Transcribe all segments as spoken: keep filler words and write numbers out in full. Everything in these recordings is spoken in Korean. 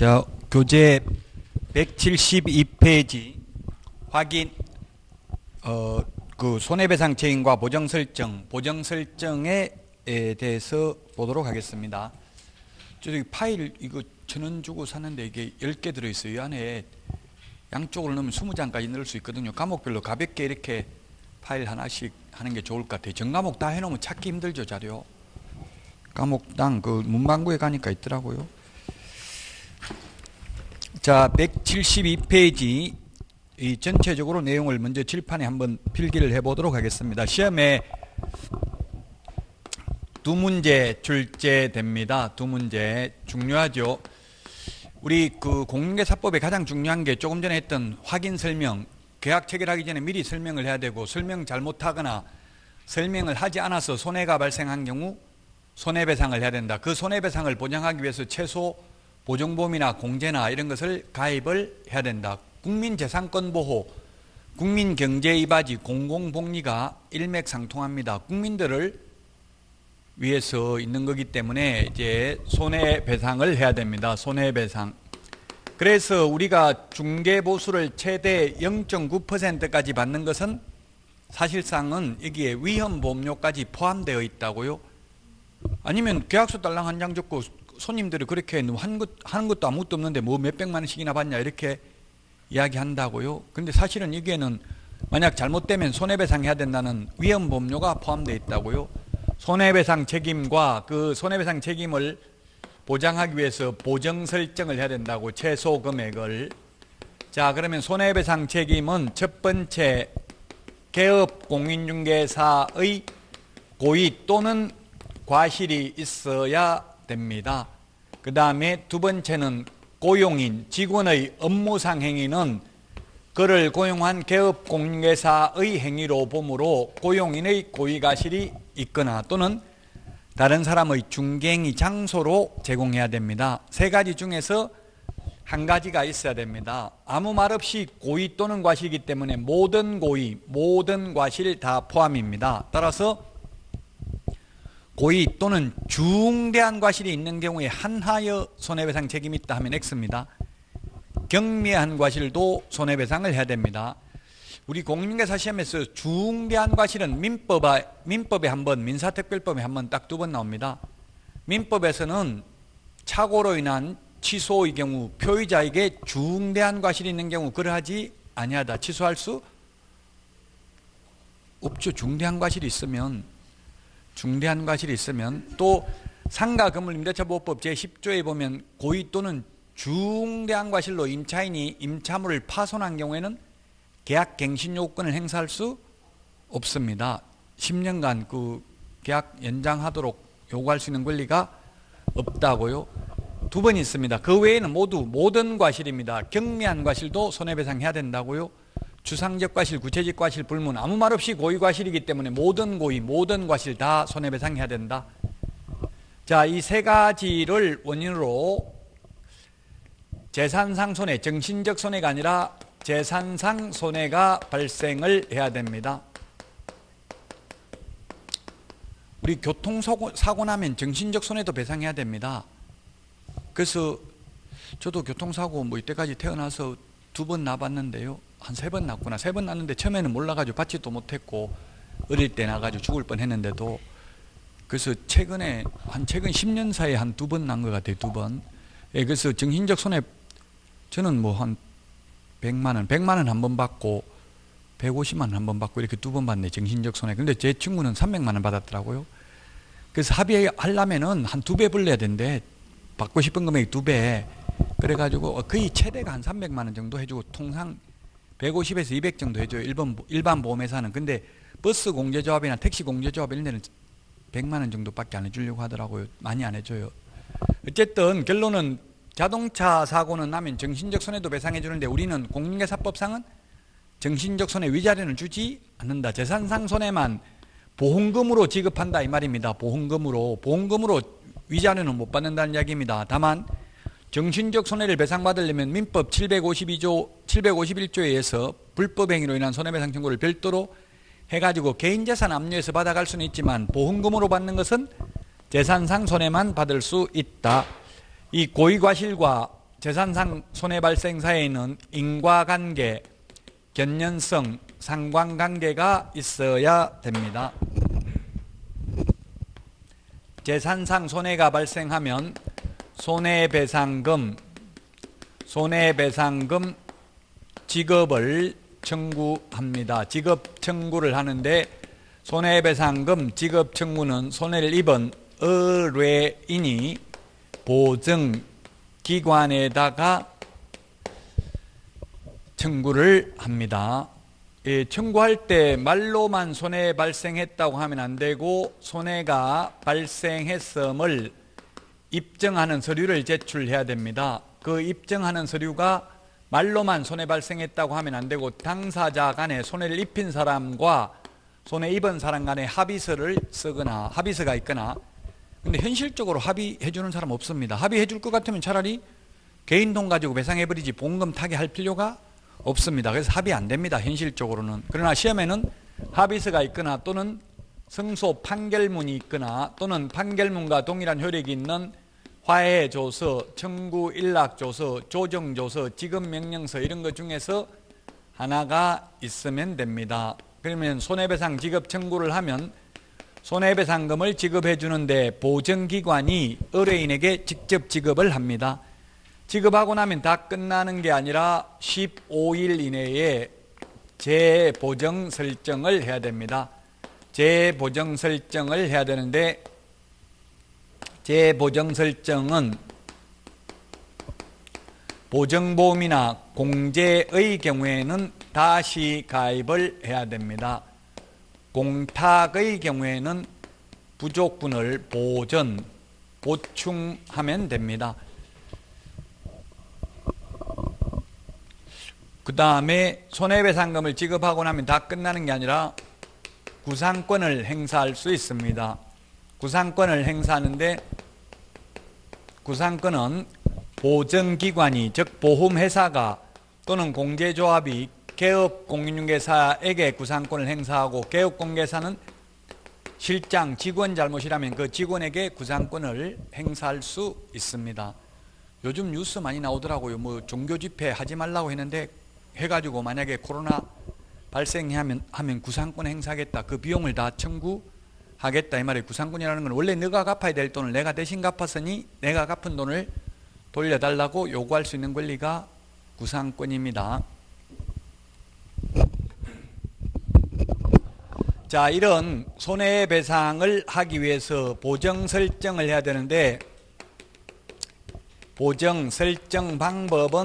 자, 교재 백칠십이 페이지 확인, 어, 그 손해배상 책임과 보정 설정, 보정 설정에 대해서 보도록 하겠습니다. 저기 파일 이거 천 원 주고 샀는데 이게 열 개 들어있어요. 이 안에 양쪽으로 넣으면 이십 장까지 넣을 수 있거든요. 과목별로 가볍게 이렇게 파일 하나씩 하는 게 좋을 것 같아요. 전 과목 다 해놓으면 찾기 힘들죠, 자료. 과목당 그 문방구에 가니까 있더라고요. 자, 백칠십이 페이지 이 전체적으로 내용을 먼저 칠판에 한번 필기를 해보도록 하겠습니다. 시험에 두 문제 출제됩니다. 두 문제 중요하죠. 우리 그 공인중개사법에 가장 중요한 게 조금 전에 했던 확인 설명, 계약 체결하기 전에 미리 설명을 해야 되고, 설명 잘못하거나 설명을 하지 않아서 손해가 발생한 경우 손해배상을 해야 된다. 그 손해배상을 보장하기 위해서 최소 보증보험이나 공제나 이런 것을 가입을 해야 된다. 국민재산권보호, 국민경제이바지, 공공복리가 일맥상통합니다. 국민들을 위해서 있는 거기 때문에 이제 손해배상을 해야 됩니다. 손해배상. 그래서 우리가 중개보수를 최대 영 점 구 퍼센트까지 받는 것은 사실상은 여기에 위험보험료까지 포함되어 있다고요. 아니면 계약서 딸랑 한 장 적고 손님들이 그렇게 한 것, 하는 것도 아무것도 없는데 뭐 몇백만 원씩이나 받냐 이렇게 이야기한다고요. 근데 사실은 여기에는 만약 잘못되면 손해배상 해야 된다는 위험보험료가 포함되어 있다고요. 손해배상 책임과 그 손해배상 책임을 보장하기 위해서 보정 설정을 해야 된다고, 최소 금액을. 자, 그러면 손해배상 책임은 첫 번째 개업 공인중개사의 고의 또는 과실이 있어야 됩니다. 그 다음에 두 번째는 고용인, 직원의 업무상 행위는 그를 고용한 개업 공인중개사의 행위로 보므로 고용인의 고의과실이 있거나 또는 다른 사람의 중개행위 장소로 제공해야 됩니다. 세 가지 중에서 한 가지가 있어야 됩니다. 아무 말 없이 고의 또는 과실이기 때문에 모든 고의, 모든 과실 다 포함입니다. 따라서 고의 또는 중대한 과실이 있는 경우에 한하여 손해배상 책임이 있다 하면 X입니다. 경미한 과실도 손해배상을 해야 됩니다. 우리 공인중개사 시험에서 중대한 과실은 민법에, 민법에 한 번, 민사특별법에 한 번, 딱 두 번 나옵니다. 민법에서는 착오로 인한 취소의 경우 표의자에게 중대한 과실이 있는 경우 그러하지 아니하다. 취소할 수 없죠. 중대한 과실이 있으면 중대한 과실이 있으면 또 상가건물임대차보호법 제십 조에 보면 고의 또는 중대한 과실로 임차인이 임차물을 파손한 경우에는 계약 갱신 요건을 행사할 수 없습니다. 십 년간 그 계약 연장하도록 요구할 수 있는 권리가 없다고요. 두 번 있습니다. 그 외에는 모두 모든 과실입니다. 경미한 과실도 손해배상해야 된다고요. 주상적 과실, 구체적 과실 불문, 아무 말 없이 고의 과실이기 때문에 모든 고의, 모든 과실 다 손해배상해야 된다. 자, 이 세 가지를 원인으로 재산상 손해, 정신적 손해가 아니라 재산상 손해가 발생을 해야 됩니다. 우리 교통사고 사고 나면 정신적 손해도 배상해야 됩니다. 그래서 저도 교통사고 뭐 이때까지 태어나서 두 번 나봤는데요. 한 세 번 났구나. 세 번 났는데 처음에는 몰라가지고 받지도 못했고 어릴 때 나가지고 죽을 뻔했는데도, 그래서 최근에 한 최근 십 년 사이에 한 두 번 난 것 같아요. 두 번. 예, 그래서 정신적 손해 저는 뭐 한 백만 원, 백만 원 한 번 받고 백오십만 원 한 번 받고 이렇게 두 번 받네, 정신적 손해. 근데 제 친구는 삼백만 원 받았더라고요. 그래서 합의하려면은 한 두 배 불러야 된대. 받고 싶은 금액이 두 배. 그래가지고 거의 최대가 한 삼백만 원 정도 해주고 통상 백오십에서 이백 정도 해줘요. 일반, 일반 보험회사는. 근데 버스 공제조합이나 택시 공제조합 이런 데는 백만 원 정도밖에 안 해주려고 하더라고요. 많이 안 해줘요. 어쨌든 결론은 자동차 사고는 나면 정신적 손해도 배상해 주는데 우리는 공인중개사법상은 정신적 손해 위자료는 주지 않는다. 재산상 손해만 보험금으로 지급한다 이 말입니다. 보험금으로. 보험금으로 위자료는 못 받는다는 이야기입니다. 다만 정신적 손해를 배상받으려면 민법 칠백오십이 조, 칠백오십일 조에 의해서 불법 행위로 인한 손해배상 청구를 별도로 해가지고 개인재산 압류해서 받아갈 수는 있지만 보험금으로 받는 것은 재산상 손해만 받을 수 있다. 이 고의과실과 재산상 손해 발생 사이에는 인과관계, 견연성, 상관관계가 있어야 됩니다. 재산상 손해가 발생하면 손해배상금, 손해배상금 지급을 청구합니다. 지급 청구를 하는데 손해배상금 지급 청구는 손해를 입은 의뢰인이 보증기관에다가 청구를 합니다. 예, 청구할 때 말로만 손해 발생했다고 하면 안 되고 손해가 발생했음을 입증하는 서류를 제출해야 됩니다. 그 입증하는 서류가 말로만 손해 발생했다고 하면 안 되고 당사자 간에 손해를 입힌 사람과 손해 입은 사람 간에 합의서를 쓰거나 합의서가 있거나. 근데 현실적으로 합의해 주는 사람 없습니다. 합의해 줄 것 같으면 차라리 개인 돈 가지고 배상해버리지 보험금 타개할 필요가 없습니다. 그래서 합의 안 됩니다. 현실적으로는. 그러나 시험에는 합의서가 있거나 또는 승소 판결문이 있거나 또는 판결문과 동일한 효력이 있는 화해조서, 청구 일락조서, 조정조서, 지급명령서 이런 것 중에서 하나가 있으면 됩니다. 그러면 손해배상 지급 청구를 하면 손해배상금을 지급해 주는데 보증기관이 의뢰인에게 직접 지급을 합니다. 지급하고 나면 다 끝나는 게 아니라 십오 일 이내에 재보정 설정을 해야 됩니다. 재보정 설정을 해야 되는데 재보정 설정은 보증보험이나 공제의 경우에는 다시 가입을 해야 됩니다. 공탁의 경우에는 부족분을 보전, 보충하면 됩니다. 그 다음에 손해배상금을 지급하고 나면 다 끝나는 게 아니라 구상권을 행사할 수 있습니다. 구상권을 행사하는데 구상권은 보증기관이 즉 보험회사가 또는 공제조합이 개업공인중개사에게 구상권을 행사하고 개업공개사는 실장, 직원 잘못이라면 그 직원에게 구상권을 행사할 수 있습니다. 요즘 뉴스 많이 나오더라고요. 뭐 종교집회 하지 말라고 했는데 해가지고 만약에 코로나 발생하면 하면 구상권 행사하겠다. 그 비용을 다 청구하겠다. 이 말이에요. 구상권이라는 건 원래 내가 갚아야 될 돈을 내가 대신 갚았으니 내가 갚은 돈을 돌려달라고 요구할 수 있는 권리가 구상권입니다. 자, 이런 손해배상을 하기 위해서 보정 설정을 해야 되는데 보정 설정 방법은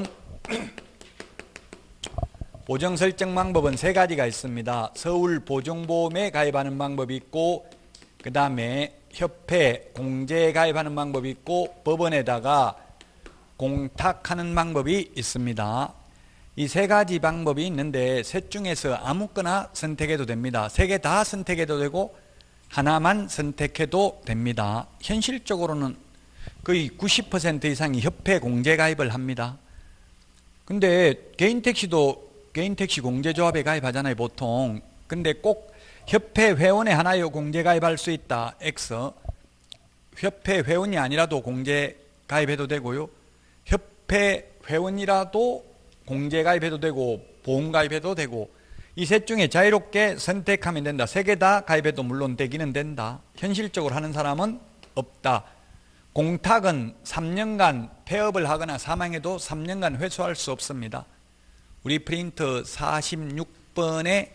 보정 설정 방법은 세 가지가 있습니다. 서울보증보험에 가입하는 방법이 있고 그 다음에 협회 공제에 가입하는 방법이 있고 법원에다가 공탁하는 방법이 있습니다. 이 세 가지 방법이 있는데 셋 중에서 아무거나 선택해도 됩니다. 세 개 다 선택해도 되고 하나만 선택해도 됩니다. 현실적으로는 거의 구십 퍼센트 이상이 협회 공제 가입을 합니다. 근데 개인 택시도 개인 택시 공제조합에 가입하잖아요, 보통. 근데 꼭 협회 회원에 하나요 공제 가입할 수 있다. X. 협회 회원이 아니라도 공제 가입해도 되고요. 협회 회원이라도 공제 가입해도 되고 보험 가입해도 되고 이 셋 중에 자유롭게 선택하면 된다. 세 개 다 가입해도 물론 되기는 된다. 현실적으로 하는 사람은 없다. 공탁은 삼 년간 폐업을 하거나 사망해도 삼 년간 회수할 수 없습니다. 우리 프린트 사십육 번에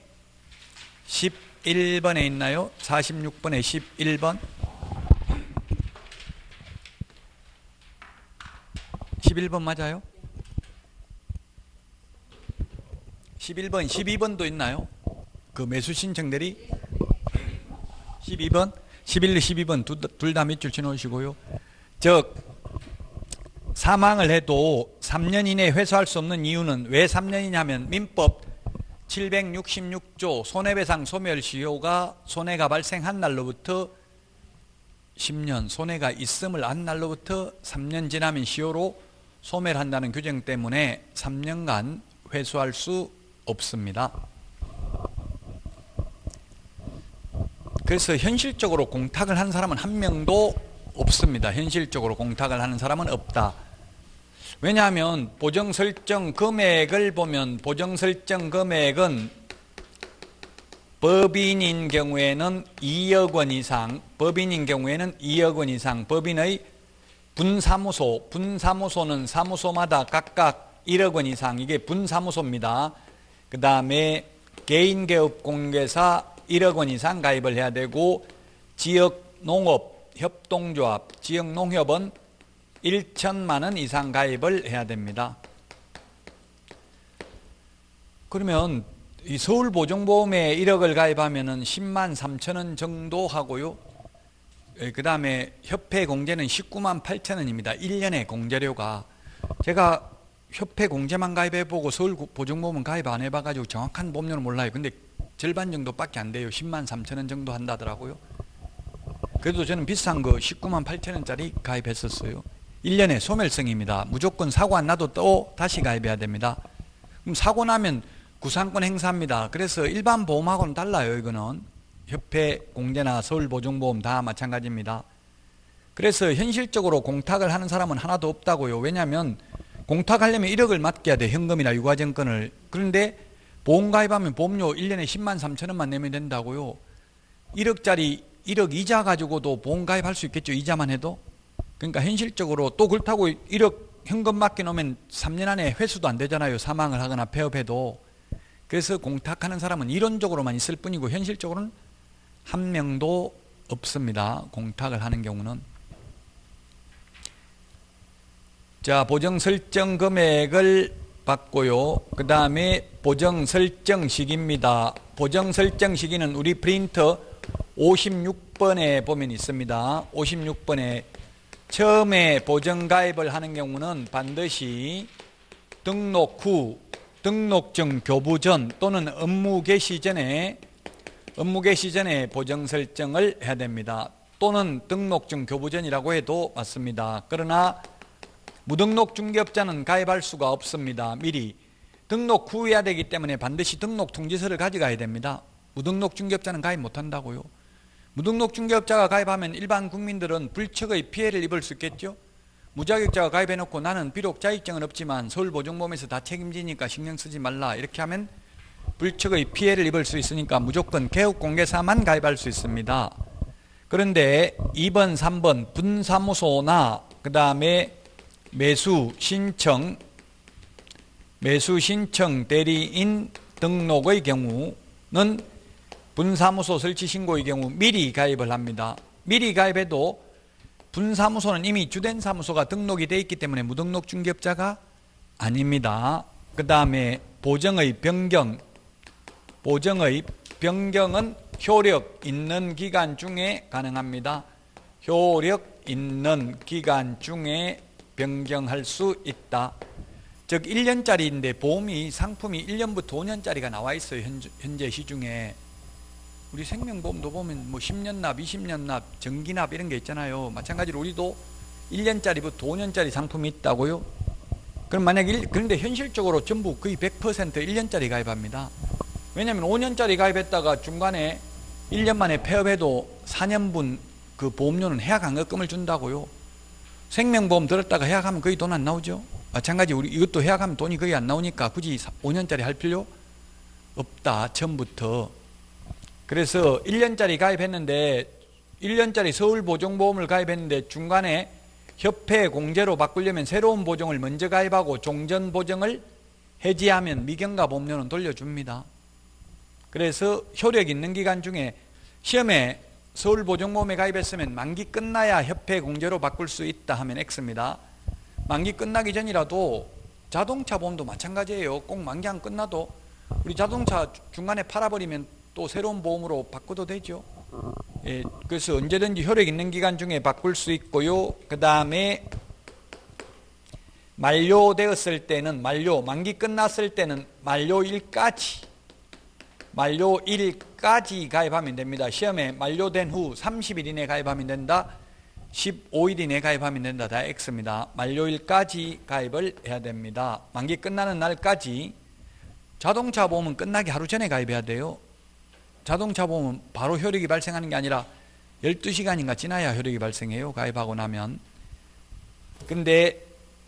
십일 번에 있나요? 사십육 번에 십일 번 십일 번 맞아요? 십일 번, 십이 번도 있나요? 그 매수 신청들이 십이 번, 십일, 십이 번 둘 다 밑줄 쳐놓으시고요. 즉 사망을 해도 삼 년 이내에 회수할 수 없는 이유는 왜 삼 년이냐면 민법 칠백육십육 조 손해배상 소멸시효가 손해가 발생한 날로부터 십 년, 손해가 있음을 안 날로부터 삼 년 지나면 시효로 소멸한다는 규정 때문에 삼 년간 회수할 수 없습니다. 그래서 현실적으로 공탁을 한 사람은 한 명도 없습니다. 현실적으로 공탁을 하는 사람은 없다. 왜냐하면 보정 설정 금액을 보면 보정 설정 금액은 법인인 경우에는 이억 원 이상, 법인인 경우에는 이억 원 이상, 법인의 분사무소, 분사무소는 사무소마다 각각 일억 원 이상, 이게 분사무소입니다. 그 다음에 개인개업공개사 일억 원 이상 가입을 해야 되고, 지역농업 협동조합, 지역농협은 천만 원 이상 가입을 해야 됩니다. 그러면 이 서울보증보험에 일억을 가입하면은 십만 삼천 원 정도 하고요. 그 다음에 협회 공제는 십구만 팔천 원입니다. 일 년에 공제료가. 제가 협회 공제만 가입해보고 서울보증보험은 가입 안 해봐가지고 정확한 보험료는 몰라요. 근데 절반 정도밖에 안 돼요. 십만 삼천 원 정도 한다더라고요. 그래도 저는 비싼 거 십구만 팔천 원짜리 가입했었어요. 일 년에 소멸성입니다. 무조건 사고 안 나도 또 다시 가입해야 됩니다. 그럼 사고 나면 구상권 행사합니다. 그래서 일반 보험하고는 달라요. 이거는 협회 공제나 서울보증보험 다 마찬가지입니다. 그래서 현실적으로 공탁을 하는 사람은 하나도 없다고요. 왜냐하면 공탁하려면 일억을 맡겨야 돼. 현금이나 유가증권을. 그런데 보험 가입하면 보험료 일 년에 십만 삼천 원만 내면 된다고요. 일억짜리 일억 이자 가지고도 보험 가입할 수 있겠죠. 이자만 해도. 그러니까 현실적으로 또 그렇다고 일억 현금 맡겨놓으면 삼 년 안에 회수도 안 되잖아요. 사망을 하거나 폐업해도. 그래서 공탁하는 사람은 이론적으로만 있을 뿐이고 현실적으로는 한 명도 없습니다. 공탁을 하는 경우는. 자, 보정 설정 금액을 받고요. 그 다음에 보정 설정 시기입니다. 보정 설정 시기는 우리 프린터 오십육 번에 보면 있습니다. 오십육 번에 처음에 보정 가입을 하는 경우는 반드시 등록 후, 등록증 교부 전 또는 업무 개시 전에 업무 개시 전에 보정 설정을 해야 됩니다. 또는 등록증 교부 전이라고 해도 맞습니다. 그러나 무등록 중개업자는 가입할 수가 없습니다. 미리 등록 후 해야 되기 때문에 반드시 등록 통지서를 가져가야 됩니다. 무등록 중개업자는 가입 못한다고요. 무등록 중개업자가 가입하면 일반 국민들은 불척의 피해를 입을 수 있겠죠. 무자격자가 가입해놓고 나는 비록 자격증은 없지만 서울보증보험에서 다 책임지니까 신경 쓰지 말라 이렇게 하면 불척의 피해를 입을 수 있으니까 무조건 개업공개사만 가입할 수 있습니다. 그런데 이 번, 삼 번 분사무소나 그 다음에 매수 신청 매수 신청 대리인 등록의 경우는 분사무소 설치 신고의 경우 미리 가입을 합니다. 미리 가입해도 분사무소는 이미 주된 사무소가 등록이 되어 있기 때문에 무등록 중개업자가 아닙니다. 그 다음에 보정의 변경 보정의 변경은 효력 있는 기간 중에 가능합니다. 효력 있는 기간 중에 변경할 수 있다. 즉 일 년짜리인데 보험이 상품이 일 년부터 오 년짜리가 나와 있어요. 현재, 현재 시중에. 우리 생명보험도 보면 뭐 십 년 납, 이십 년 납, 정기납 이런 게 있잖아요. 마찬가지로 우리도 일 년짜리부터 오 년짜리 상품이 있다고요. 그럼 만약 일, 그런데 현실적으로 전부 거의 백 퍼센트 일 년짜리 가입합니다. 왜냐하면 오 년짜리 가입했다가 중간에 일 년 만에 폐업해도 사 년분 그 보험료는 해약환급금을 준다고요. 생명보험 들었다가 해약하면 거의 돈 안 나오죠. 마찬가지 우리 이것도 해약하면 돈이 거의 안 나오니까 굳이 오 년짜리 할 필요 없다. 처음부터. 그래서 일 년짜리 가입했는데 일 년짜리 서울보증보험을 가입했는데 중간에 협회 공제로 바꾸려면 새로운 보증을 먼저 가입하고 종전 보증을 해지하면 미경과 보험료는 돌려줍니다. 그래서 효력 있는 기간 중에 시험에 서울보증보험에 가입했으면 만기 끝나야 협회 공제로 바꿀 수 있다 하면 X입니다. 만기 끝나기 전이라도 자동차 보험도 마찬가지예요. 꼭 만기 안 끝나도 우리 자동차 중간에 팔아버리면 또 새로운 보험으로 바꿔도 되죠. 예, 그래서 언제든지 효력 있는 기간 중에 바꿀 수 있고요. 그 다음에 만료되었을 때는 만료, 만기 끝났을 때는 만료일까지 만료일까지 가입하면 됩니다. 시험에 만료된 후 삼십 일 이내에 가입하면 된다. 십오 일 이내에 가입하면 된다. 다 X입니다. 만료일까지 가입을 해야 됩니다. 만기 끝나는 날까지. 자동차 보험은 끝나기 하루 전에 가입해야 돼요. 자동차 보험은 바로 효력이 발생하는 게 아니라 열두 시간인가 지나야 효력이 발생해요. 가입하고 나면. 근데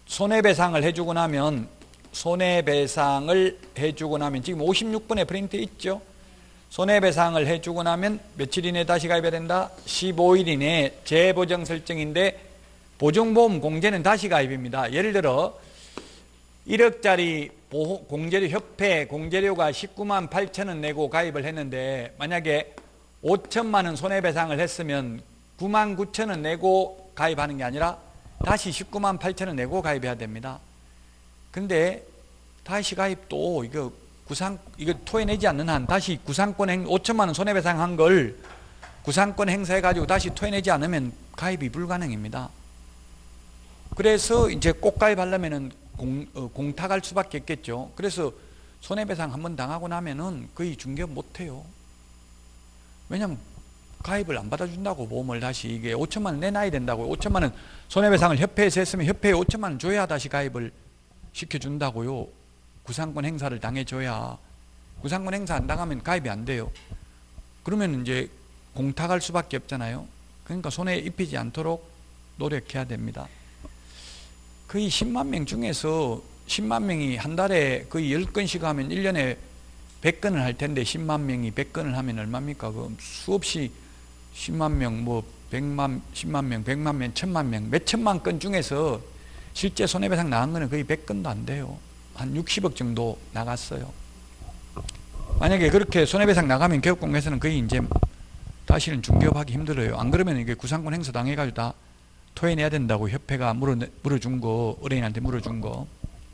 손해배상을 해주고 나면 손해배상을 해주고 나면 지금 오십육 번에 프린트 있죠. 손해배상을 해주고 나면 며칠 이내에 다시 가입해야 된다? 십오 일 이내에 재보정 설정인데 보증보험 공제는 다시 가입입니다. 예를 들어 일억짜리 보호, 공제료 협회 공제료가 십구만 팔천 원 내고 가입을 했는데 만약에 오천만 원 손해배상을 했으면 구만 구천 원 내고 가입하는 게 아니라 다시 십구만 팔천 원 내고 가입해야 됩니다. 근데 다시 가입도 이거 구상 이거 토해내지 않는 한 다시 구상권 행 오천만 원 손해배상 한 걸 구상권 행사해 가지고 다시 토해내지 않으면 가입이 불가능입니다. 그래서 이제 꼭 가입하려면은 공, 어, 공탁할 수밖에 없겠죠. 그래서 손해배상 한번 당하고 나면은 거의 중개업 못 해요. 왜냐면 가입을 안 받아준다고. 보험을 다시 이게 오천만 원 내놔야 된다고요. 오천만 원 손해배상을 협회에서 했으면 협회에 오천만 원 줘야 다시 가입을 시켜준다고요. 구상권 행사를 당해줘야. 구상권 행사 안 당하면 가입이 안 돼요. 그러면 이제 공탁할 수밖에 없잖아요. 그러니까 손해 입히지 않도록 노력해야 됩니다. 거의 십만 명 중에서 십만 명이 한 달에 거의 열 건씩 하면 일 년에 백 건을 할 텐데 십만 명이 백 건을 하면 얼마입니까? 그 수없이 십만 명, 뭐 백만, 십만 명, 백만 명, 천만 명, 몇 천만 건 중에서 실제 손해배상 나간 거는 거의 백 건도 안 돼요. 한 육십억 정도 나갔어요. 만약에 그렇게 손해배상 나가면 개업공개에서는 거의 이제 다시는 중개업하기 힘들어요. 안 그러면 이게 구상권 행사 당해가지고 다 토해내야 된다고 협회가 물어, 물어준 거, 의뢰인한테 물어준 거.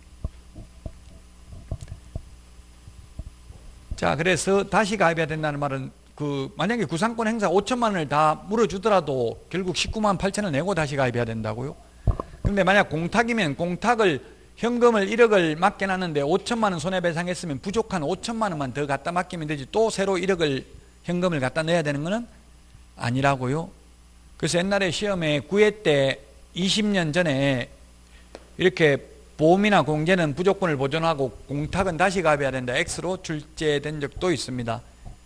자, 그래서 다시 가입해야 된다는 말은 그 만약에 구상권 행사 오천만 원을 다 물어주더라도 결국 십구만 팔천 원 내고 다시 가입해야 된다고요. 근데 만약 공탁이면 공탁을 현금을 일억을 맡겨놨는데 오천만 원 손해배상했으면 부족한 오천만 원만 더 갖다 맡기면 되지 또 새로 일억을 현금을 갖다 넣어야 되는 거는 아니라고요. 그래서 옛날에 시험에 구 회 때 이십 년 전에 이렇게 보험이나 공제는 부족분을 보존하고 공탁은 다시 가입해야 된다 X로 출제된 적도 있습니다.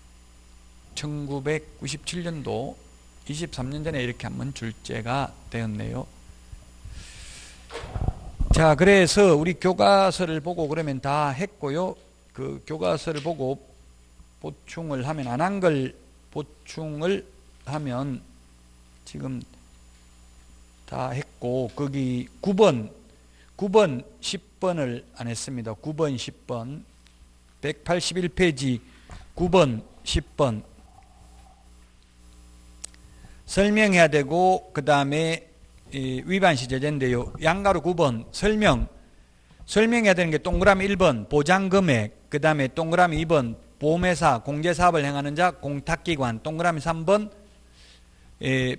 천구백구십칠 년도 이십삼 년 전에 이렇게 한번 출제가 되었네요. 자, 그래서 우리 교과서를 보고 그러면 다 했고요. 그 교과서를 보고 보충을 하면 안 한 걸 보충을 하면 지금 다 했고 거기 구 번, 구 번, 십 번을 안 했습니다. 구 번, 십 번 백팔십일 페이지 구 번, 십 번 설명해야 되고 그 다음에 위반시 제재인데요. 양가로 구 번 설명 설명해야 되는 게 동그라미 일 번 보장금액, 그 다음에 동그라미 이 번 보험회사 공제사업을 행하는 자 공탁기관, 동그라미 삼 번 에,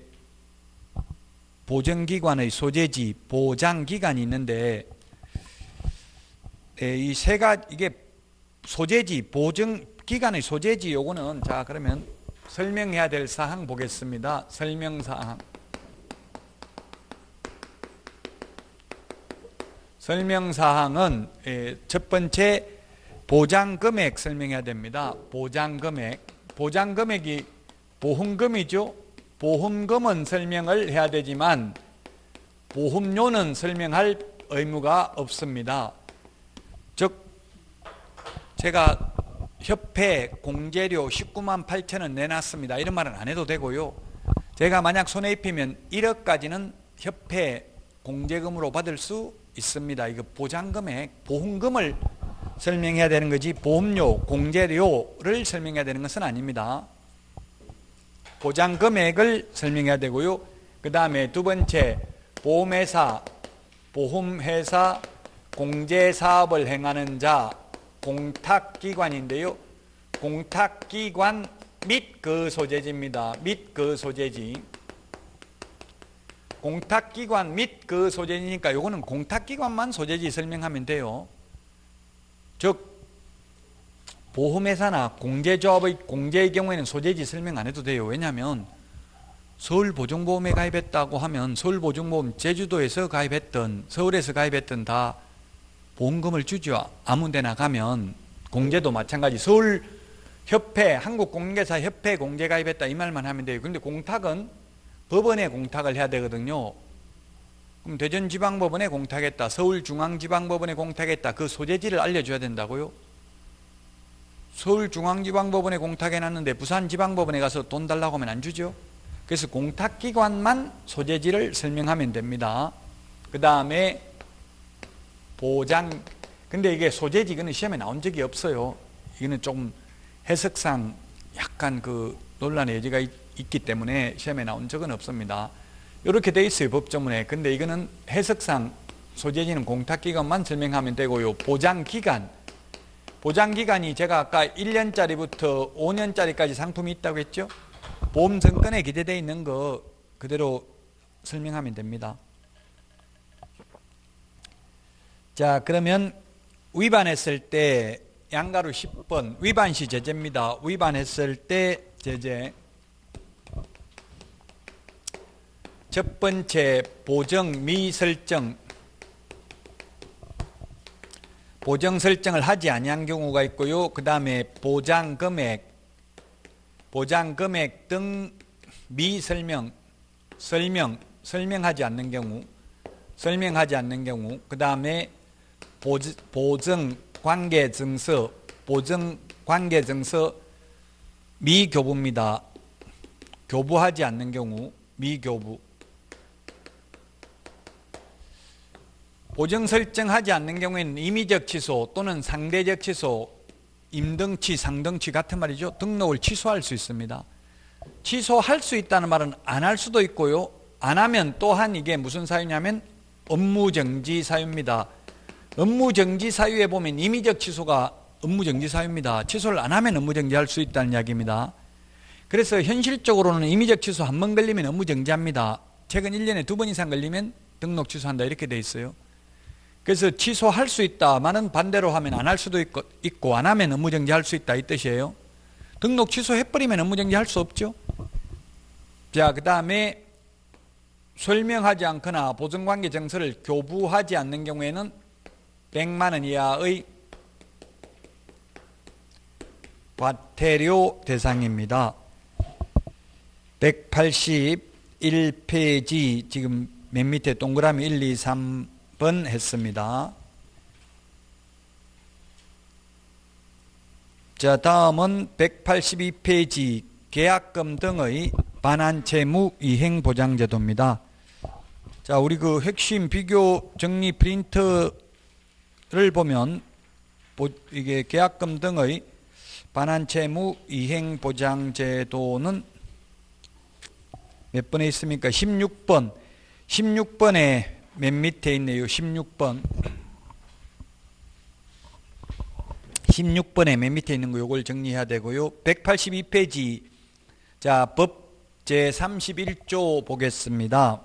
보정기관의 소재지 보장기관이 있는데 이 세 가지 이게 소재지 보정기관의 소재지 요거는 자 그러면 설명해야 될 사항 보겠습니다. 설명사항 설명사항은 첫 번째 보장금액 설명해야 됩니다. 보장금액 보장금액이 보험금이죠. 보험금은 설명을 해야 되지만 보험료는 설명할 의무가 없습니다. 즉 제가 협회 공제료 십구만 팔천 원 내놨습니다. 이런 말은 안 해도 되고요. 제가 만약 손해 입히면 일억까지는 협회 공제금으로 받을 수 있습니다. 이거 보장금액, 보험금을 설명해야 되는 거지 보험료, 공제료를 설명해야 되는 것은 아닙니다. 보장금액을 설명해야 되고요. 그 다음에 두 번째 보험회사, 보험회사 공제사업을 행하는 자 공탁기관인데요. 공탁기관 및 그 소재지입니다. 및 그 소재지. 공탁기관 및 그 소재지니까 요거는 공탁기관만 소재지 설명하면 돼요. 즉 보험회사나 공제조합의 공제의 경우에는 소재지 설명 안 해도 돼요. 왜냐하면 서울보증보험에 가입했다고 하면 서울보증보험 제주도에서 가입했던 서울에서 가입했던 다 보험금을 주죠. 아무 데나 가면 공제도 마찬가지 서울협회 한국공인중개사 협회 공제 가입했다 이 말만 하면 돼요. 그런데 공탁은 법원에 공탁을 해야 되거든요. 그럼 대전지방법원에 공탁했다, 서울중앙지방법원에 공탁했다, 그 소재지를 알려줘야 된다고요? 서울중앙지방법원에 공탁해놨는데 부산지방법원에 가서 돈 달라고 하면 안 주죠. 그래서 공탁기관만 소재지를 설명하면 됩니다. 그 다음에 보장, 근데 이게 소재지 이거는 시험에 나온 적이 없어요. 이거는 좀 해석상 약간 그 논란의 여지가 있, 있기 때문에 시험에 나온 적은 없습니다. 이렇게 돼 있어요, 법조문에. 근데 이거는 해석상 소재지는 공탁기관만 설명하면 되고요. 보장기간, 보장기간이 제가 아까 일 년짜리부터 오 년짜리까지 상품이 있다고 했죠. 보험증권에 기재되어 있는 거 그대로 설명하면 됩니다. 자, 그러면 위반했을 때 양가로 십 번 위반시 제재입니다. 위반했을 때 제재. 첫 번째, 보정 미설정. 보정 설정을 하지 아니한 경우가 있고요. 그 다음에 보장 금액, 보장 금액 등 미설명, 설명, 설명하지 않는 경우, 설명하지 않는 경우, 그 다음에 보증 관계 증서, 보증 관계 증서 미교부입니다. 교부하지 않는 경우, 미교부. 보정 설정하지 않는 경우에는 임의적 취소 또는 상대적 취소, 임등치, 상등치 같은 말이죠. 등록을 취소할 수 있습니다. 취소할 수 있다는 말은 안 할 수도 있고요. 안 하면 또한 이게 무슨 사유냐면 업무정지 사유입니다. 업무정지 사유에 보면 임의적 취소가 업무정지 사유입니다. 취소를 안 하면 업무정지할 수 있다는 이야기입니다. 그래서 현실적으로는 임의적 취소 한 번 걸리면 업무정지합니다. 최근 일 년에 두 번 이상 걸리면 등록 취소한다 이렇게 돼 있어요. 그래서 취소할 수 있다만은 반대로 하면 안 할 수도 있고, 있고 안 하면 업무정지할 수 있다 이 뜻이에요. 등록 취소해버리면 업무정지할 수 없죠. 자, 그 다음에 설명하지 않거나 보증관계 정서를 교부하지 않는 경우에는 백만 원 이하의 과태료 대상입니다. 백팔십일 페이지 지금 맨 밑에 동그라미 일, 이, 삼 번 했습니다. 자, 다음은 백팔십이 페이지 계약금 등의 반환채무 이행보장제도입니다. 자, 우리 그 핵심 비교 정리 프린트를 보면 이게 계약금 등의 반환채무 이행보장제도는 몇 번에 있습니까? 십육 번. 십육 번에 맨 밑에 있네요. 십육 번. 십육 번에 맨 밑에 있는 거 요걸 정리해야 되고요. 백팔십이 페이지. 자, 법 제삼십일 조 보겠습니다.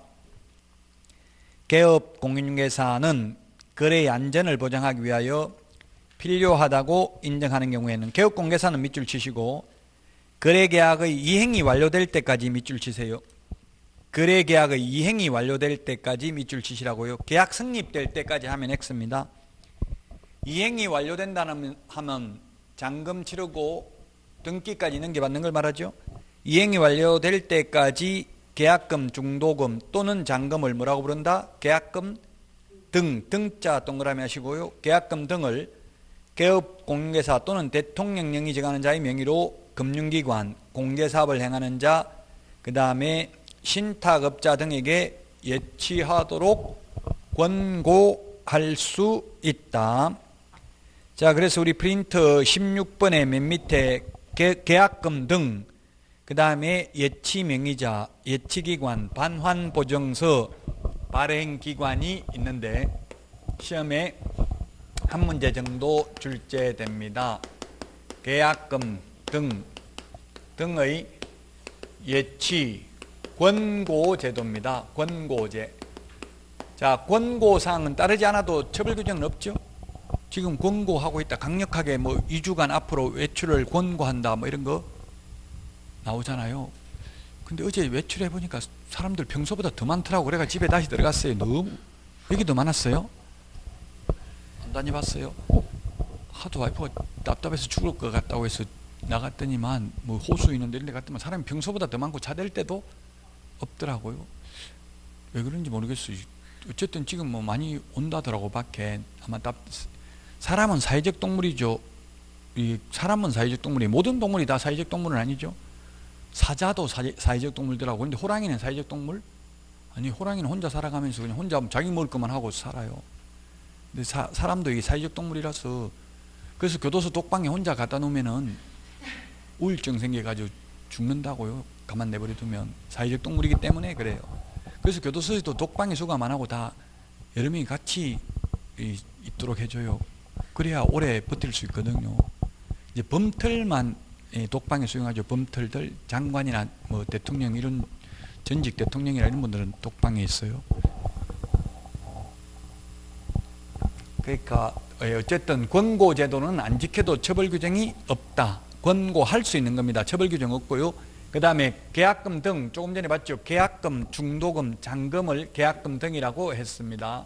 개업 공인중개사는 거래의 안전을 보장하기 위하여 필요하다고 인정하는 경우에는 개업공개사는 밑줄 치시고 거래계약의 이행이 완료될 때까지 밑줄 치세요. 거래계약의 이행이 완료될 때까지 밑줄 치시라고요. 계약 성립될 때까지 하면 X입니다. 이행이 완료된다는 하면 잔금 치르고 등기까지 넘겨받는 걸 말하죠. 이행이 완료될 때까지 계약금, 중도금 또는 잔금을 뭐라고 부른다? 계약금 등, 등자 동그라미 하시고요. 계약금 등을 개업공개사 또는 대통령령이 정하는 자의 명의로 금융기관, 공개사업을 행하는 자, 그 다음에 신탁업자 등에게 예치하도록 권고할 수 있다. 자, 그래서 우리 프린트 십육 번에 맨 밑에 개, 계약금 등, 그 다음에 예치명의자, 예치기관, 반환보증서, 발행기관이 있는데 시험에 한 문제 정도 출제됩니다. 계약금 등, 등의 예치, 권고제도입니다. 권고제. 자, 권고사항은 따르지 않아도 처벌 규정은 없죠. 지금 권고하고 있다. 강력하게 뭐 이 주간 앞으로 외출을 권고한다. 뭐 이런 거 나오잖아요. 근데 어제 외출해 보니까 사람들 평소보다 더 많더라고. 그래가 집에 다시 들어갔어요. 너무 여기도 많았어요. 안 다녀봤어요. 하도 와이프가 답답해서 죽을 것 같다고 해서 나갔더니만 뭐 호수 있는데 이런 데 갔더니 사람이 평소보다 더 많고 차 댈 때도 없더라고요. 왜 그런지 모르겠어요. 어쨌든 지금 뭐 많이 온다더라고 밖에. 아마 답 사람은 사회적 동물이죠. 이 사람은 사회적 동물이 모든 동물이 다 사회적 동물은 아니죠. 사자도 사회, 사회적 동물들하고. 근데 호랑이는 사회적 동물? 아니, 호랑이는 혼자 살아가면서 그냥 혼자 자기 먹을 것만 하고 살아요. 근데 사, 사람도 이게 사회적 동물이라서. 그래서 교도소 독방에 혼자 갖다 놓으면은 우울증 생겨가지고 죽는다고요. 가만 내버려 두면. 사회적 동물이기 때문에 그래요. 그래서 교도소에도 독방에 수감 안 하고 다 여러 명이 같이 있도록 해줘요. 그래야 오래 버틸 수 있거든요. 이제 범털만 독방에 수용하죠. 범털들, 장관이나 뭐 대통령, 이런 전직 대통령이나 이런 분들은 독방에 있어요. 그러니까 어쨌든 권고제도는 안 지켜도 처벌 규정이 없다. 권고할 수 있는 겁니다. 처벌 규정 없고요. 그 다음에 계약금 등, 조금 전에 봤죠. 계약금, 중도금, 잔금을 계약금 등이라고 했습니다.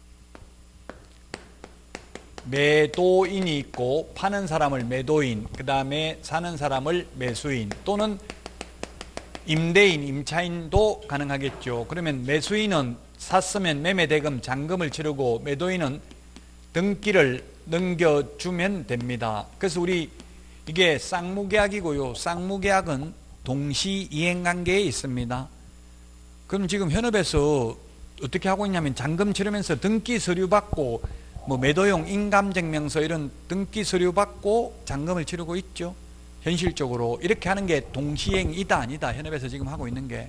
매도인이 있고 파는 사람을 매도인, 그 다음에 사는 사람을 매수인, 또는 임대인, 임차인도 가능하겠죠. 그러면 매수인은 샀으면 매매대금, 잔금을 치르고 매도인은 등기를 넘겨주면 됩니다. 그래서 우리 이게 쌍무계약이고요. 쌍무계약은 동시 이행관계에 있습니다. 그럼 지금 현업에서 어떻게 하고 있냐면 잔금 치르면서 등기 서류 받고 뭐 매도용 인감증명서 이런 등기 서류 받고 잔금을 치르고 있죠. 현실적으로 이렇게 하는 게 동시행이다 아니다. 현업에서 지금 하고 있는 게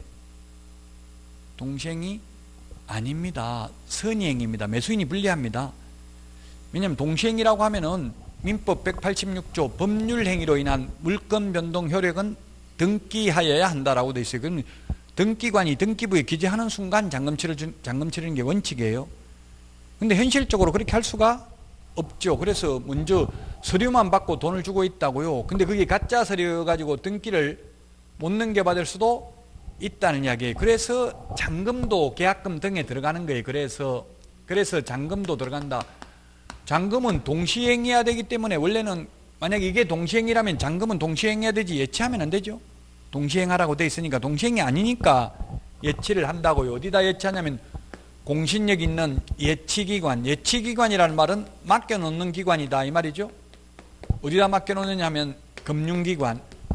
동시행이 아닙니다. 선의행입니다. 매수인이 불리합니다. 왜냐하면 동시행이라고 하면은 민법 백팔십육 조 법률행위로 인한 물권 변동 효력은 등기하여야 한다라고 되어 있어요. 그럼 등기관이 등기부에 기재하는 순간 잔금 치르 잔금 치르는 게 원칙이에요. 근데 현실적으로 그렇게 할 수가 없죠. 그래서 먼저 서류만 받고 돈을 주고 있다고요. 근데 그게 가짜 서류 가지고 등기를 못 넘겨받을 수도 있다는 이야기예요. 그래서 잔금도 계약금 등에 들어가는 거예요. 그래서 그래서 잔금도 들어간다. 잔금은 동시행해야 되기 때문에 원래는 만약에 이게 동시행이라면 잔금은 동시행해야 되지 예치하면 안 되죠. 동시행하라고 돼 있으니까 동시행이 아니니까 예치를 한다고요. 어디다 예치하냐면 공신력 있는 예치기관, 예치기관이라는 말은 맡겨놓는 기관이다 이 말이죠. 어디다 맡겨놓느냐 하면 금융기관,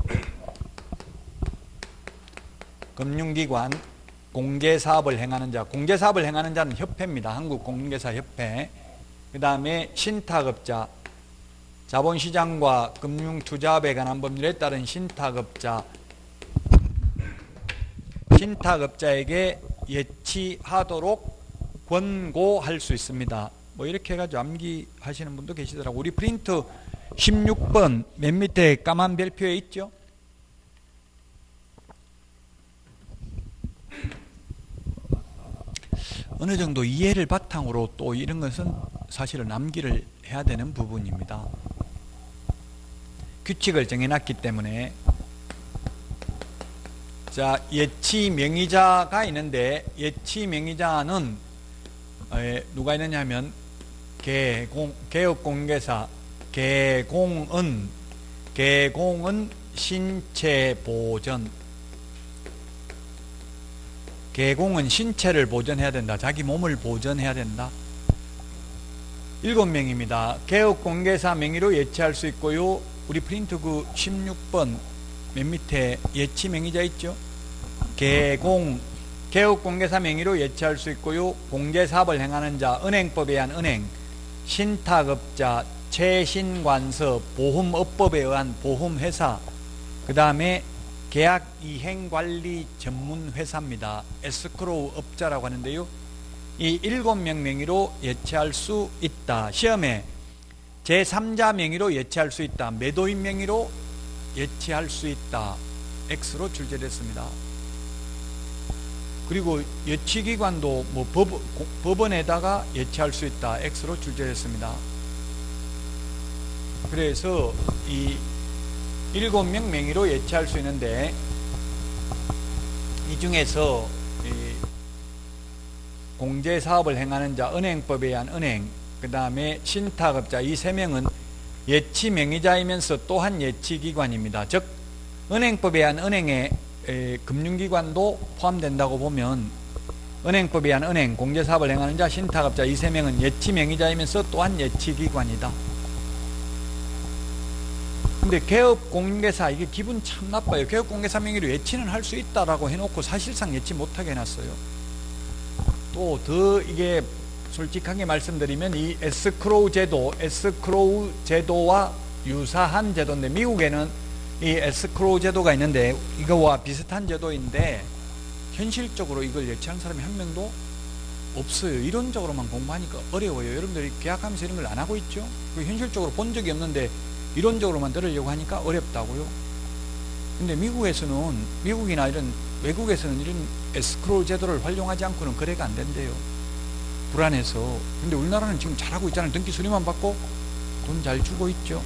금융기관, 공개사업을 행하는 자, 공개사업을 행하는 자는 협회입니다. 한국공개사협회. 그 다음에 신탁업자, 자본시장과 금융투자업에 관한 법률에 따른 신탁업자, 신탁업자에게 예치하도록 권고할 수 있습니다. 뭐 이렇게 해가지고 암기하시는 분도 계시더라고요. 우리 프린트 십육 번 맨 밑에 까만 별표에 있죠. 어느 정도 이해를 바탕으로 또 이런 것은 사실은 암기를 해야 되는 부분입니다. 규칙을 정해놨기 때문에. 자, 예치 명의자가 있는데 예치 명의자는 누가 있느냐 하면 개공, 개업공개사, 개공은 개공은 신체보전, 개공은 신체를 보전해야 된다. 자기 몸을 보전해야 된다. 일곱 명입니다. 개업공개사 명의로 예치할 수 있고요. 우리 프린트 그 십육 번 맨 밑에 예치 명의자 있죠. 개공, 개업공개사 명의로 예치할 수 있고요. 공개사업을 행하는 자, 은행법에 의한 은행, 신탁업자, 최신관서, 보험업법에 의한 보험회사, 그 다음에 계약이행관리 전문회사입니다. 에스크로우 업자라고 하는데요. 이 일곱 명 명의로 예치할 수 있다. 시험에 제삼자 명의로 예치할 수 있다. 매도인 명의로 예치할 수 있다. X로 출제됐습니다. 그리고 예치기관도 뭐 법, 법원에다가 예치할 수 있다. X로 출제됐습니다. 그래서 이 일곱 명 명의로 예치할 수 있는데 이 중에서 이 공제사업을 행하는 자, 은행법에 의한 은행, 그 다음에 신탁업자, 이 세 명은 예치 명의자이면서 또한 예치기관입니다. 즉 은행법에 의한 은행의 에, 금융기관도 포함된다고 보면 은행법에 의한 은행, 공제사업을 행하는 자, 신탁업자 이 세 명은 예치명의자이면서 또한 예치기관이다. 근데 개업공개사 이게 기분 참 나빠요. 개업공개사 명의로 예치는 할 수 있다라고 해놓고 사실상 예치 못하게 해놨어요. 또 더 이게 솔직하게 말씀드리면 이 에스크로우 제도, 에스크로우 제도와 유사한 제도인데, 미국에는 이 에스크로우 제도가 있는데 이거와 비슷한 제도인데 현실적으로 이걸 예치하는 사람이 한 명도 없어요. 이론적으로만 공부하니까 어려워요. 여러분들이 계약하면서 이런 걸 안 하고 있죠. 현실적으로 본 적이 없는데 이론적으로만 들으려고 하니까 어렵다고요. 근데 미국에서는, 미국이나 이런 외국에서는 이런 에스크로우 제도를 활용하지 않고는 거래가 안 된대요. 불안해서. 근데 우리나라는 지금 잘하고 있잖아요. 등기 수리만 받고 돈 잘 주고 있죠.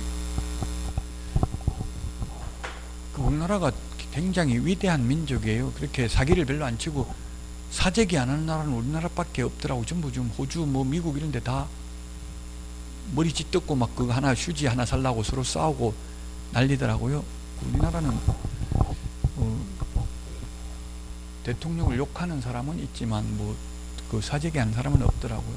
그 우리나라가 굉장히 위대한 민족이에요. 그렇게 사기를 별로 안 치고 사재기 안 하는 나라는 우리나라밖에 없더라고. 전부 좀 호주, 뭐 미국 이런 데 다 머리 찢뜯고 막 그거 하나, 휴지 하나 살라고 서로 싸우고 난리더라고요. 우리나라는 어, 대통령을 욕하는 사람은 있지만 뭐 그 사재기 하는 사람은 없더라고요.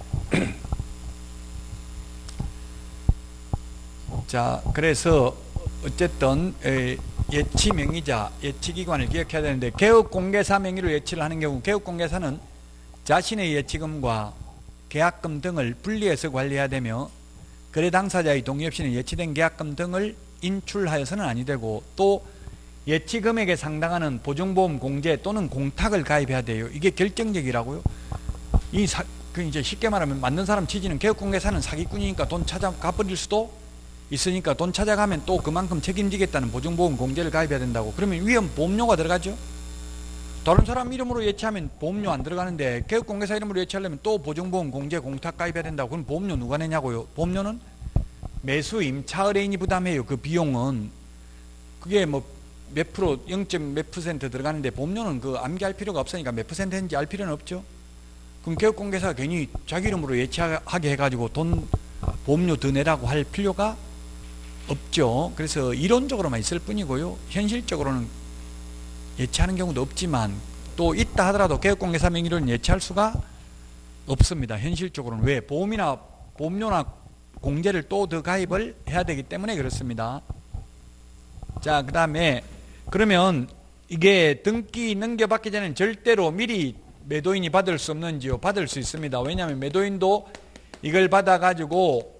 자, 그래서 어쨌든 에, 예치 명의자, 예치기관을 기억해야 되는데, 개업공개사 명의로 예치를 하는 경우 개업공개사는 자신의 예치금과 계약금 등을 분리해서 관리해야 되며, 거래 당사자의 동의 없이는 예치된 계약금 등을 인출하여서는 아니 되고, 또 예치 금액에 상당하는 보증보험 공제 또는 공탁을 가입해야 돼요. 이게 결정적이라고요. 이 사, 그 이제 쉽게 말하면 만든 사람 취지는 개업공개사는 사기꾼이니까 돈 찾아 갚아버릴 수도 있으니까 돈 찾아가면 또 그만큼 책임지겠다는 보증보험 공제를 가입해야 된다고. 그러면 위험 보험료가 들어가죠. 다른 사람 이름으로 예치하면 보험료 안 들어가는데 개업공개사 이름으로 예치하려면 또 보증보험 공제 공탁 가입해야 된다고. 그럼 보험료 누가 내냐고요. 보험료는 매수 임차 의뢰인이 부담해요. 그 비용은 그게 뭐 몇 프로, 영 점 몇 퍼센트 들어가는데 보험료는 그 암기할 필요가 없으니까 몇 퍼센트인지 알 필요는 없죠. 그럼 개업공개사가 괜히 자기 이름으로 예치하게 해가지고 돈 보험료 더 내라고 할 필요가 없죠. 그래서 이론적으로만 있을 뿐이고요. 현실적으로는 예치하는 경우도 없지만, 또 있다 하더라도 개업공개사 명의로는 예치할 수가 없습니다. 현실적으로는. 왜? 보험이나 보험료나 공제를 또 더 가입을 해야 되기 때문에 그렇습니다. 자, 그 다음에 그러면 이게 등기 넘겨받기 전에는 절대로 미리 매도인이 받을 수 없는지요? 받을 수 있습니다. 왜냐하면 매도인도 이걸 받아가지고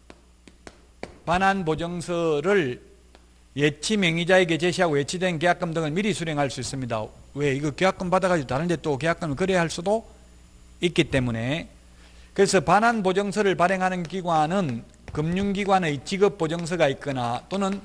반환보증서를 예치 명의자에게 제시하고 예치된 계약금 등을 미리 수령할 수 있습니다. 왜? 이거 계약금 받아가지고 다른 데 또 계약금을 거래할 수도 있기 때문에. 그래서 반환보증서를 발행하는 기관은 금융기관의 지급보증서가 있거나 또는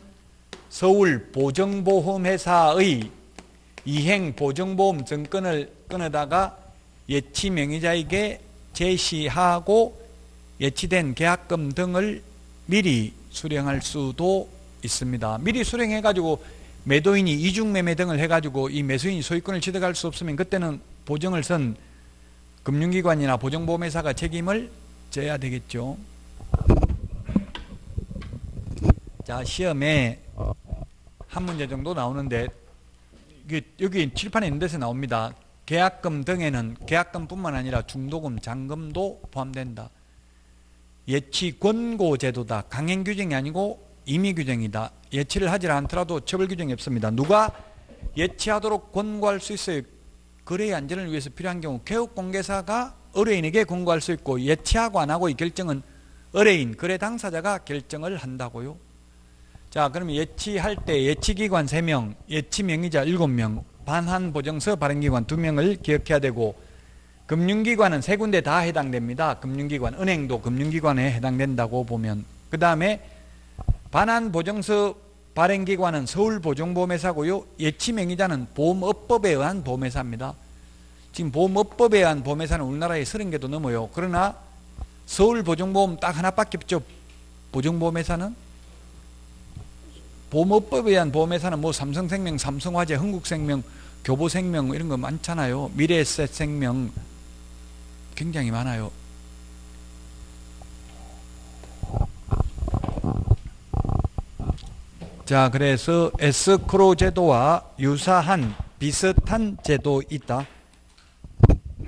서울보증보험회사의 이행보증보험 증권을 끊어다가 예치 명의자에게 제시하고 예치된 계약금 등을 미리 수령할 수도 있습니다. 미리 수령해가지고 매도인이 이중매매 등을 해가지고 이 매수인이 소유권을 취득할 수 없으면 그때는 보증을 쓴 금융기관이나 보증보험회사가 책임을 져야 되겠죠. 자, 시험에 한 문제 정도 나오는데, 이게 여기 칠판에 있는 데서 나옵니다. 계약금 등에는 계약금뿐만 아니라 중도금, 잔금도 포함된다. 예치 권고 제도다. 강행 규정이 아니고 임의 규정이다. 예치를 하지 않더라도 처벌 규정이 없습니다. 누가 예치하도록 권고할 수 있어요? 거래의 안전을 위해서 필요한 경우 개업공개사가 의뢰인에게 권고할 수 있고, 예치하고 안 하고의 결정은 의뢰인, 거래 당사자가 결정을 한다고요. 자, 그러면 예치할 때 예치기관 세 명, 예치명의자 일곱 명, 반환보증서 발행기관 두 명을 기억해야 되고, 금융기관은 세 군데 다 해당됩니다. 금융기관, 은행도 금융기관에 해당된다고 보면. 그 다음에 반환보증서 발행기관은 서울보증보험회사고요. 예치명의자는 보험업법에 의한 보험회사입니다. 지금 보험업법에 의한 보험회사는 우리나라에 서른 개도 넘어요. 그러나 서울보증보험 딱 하나밖에 없죠. 보증보험회사는. 보험업법에 의한 보험회사는 뭐 삼성생명, 삼성화재, 흥국생명, 교보생명 이런 거 많잖아요. 미래에셋생명 굉장히 많아요. 자, 그래서 에스크로우 제도와 유사한 비슷한 제도 있다.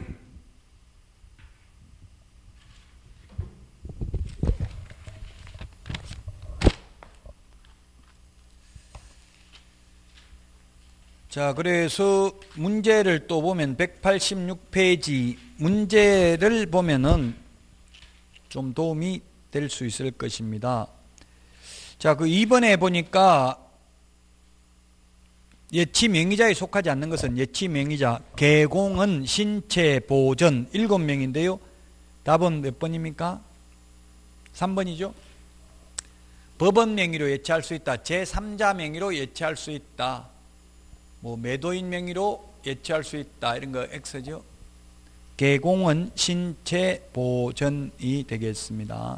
자, 그래서 문제를 또 보면 백팔십육 페이지 문제를 보면은 좀 도움이 될 수 있을 것입니다. 자, 그 이 번에 보니까 예치 명의자에 속하지 않는 것은 예치 명의자, 개공은 신체 보전 일곱 명인데요. 답은 몇 번입니까? 삼 번이죠. 법원 명의로 예치할 수 있다. 제삼자 명의로 예치할 수 있다. 뭐 매도인 명의로 예치할 수 있다. 이런 거 X죠. 개공은 신체 보전이 되겠습니다.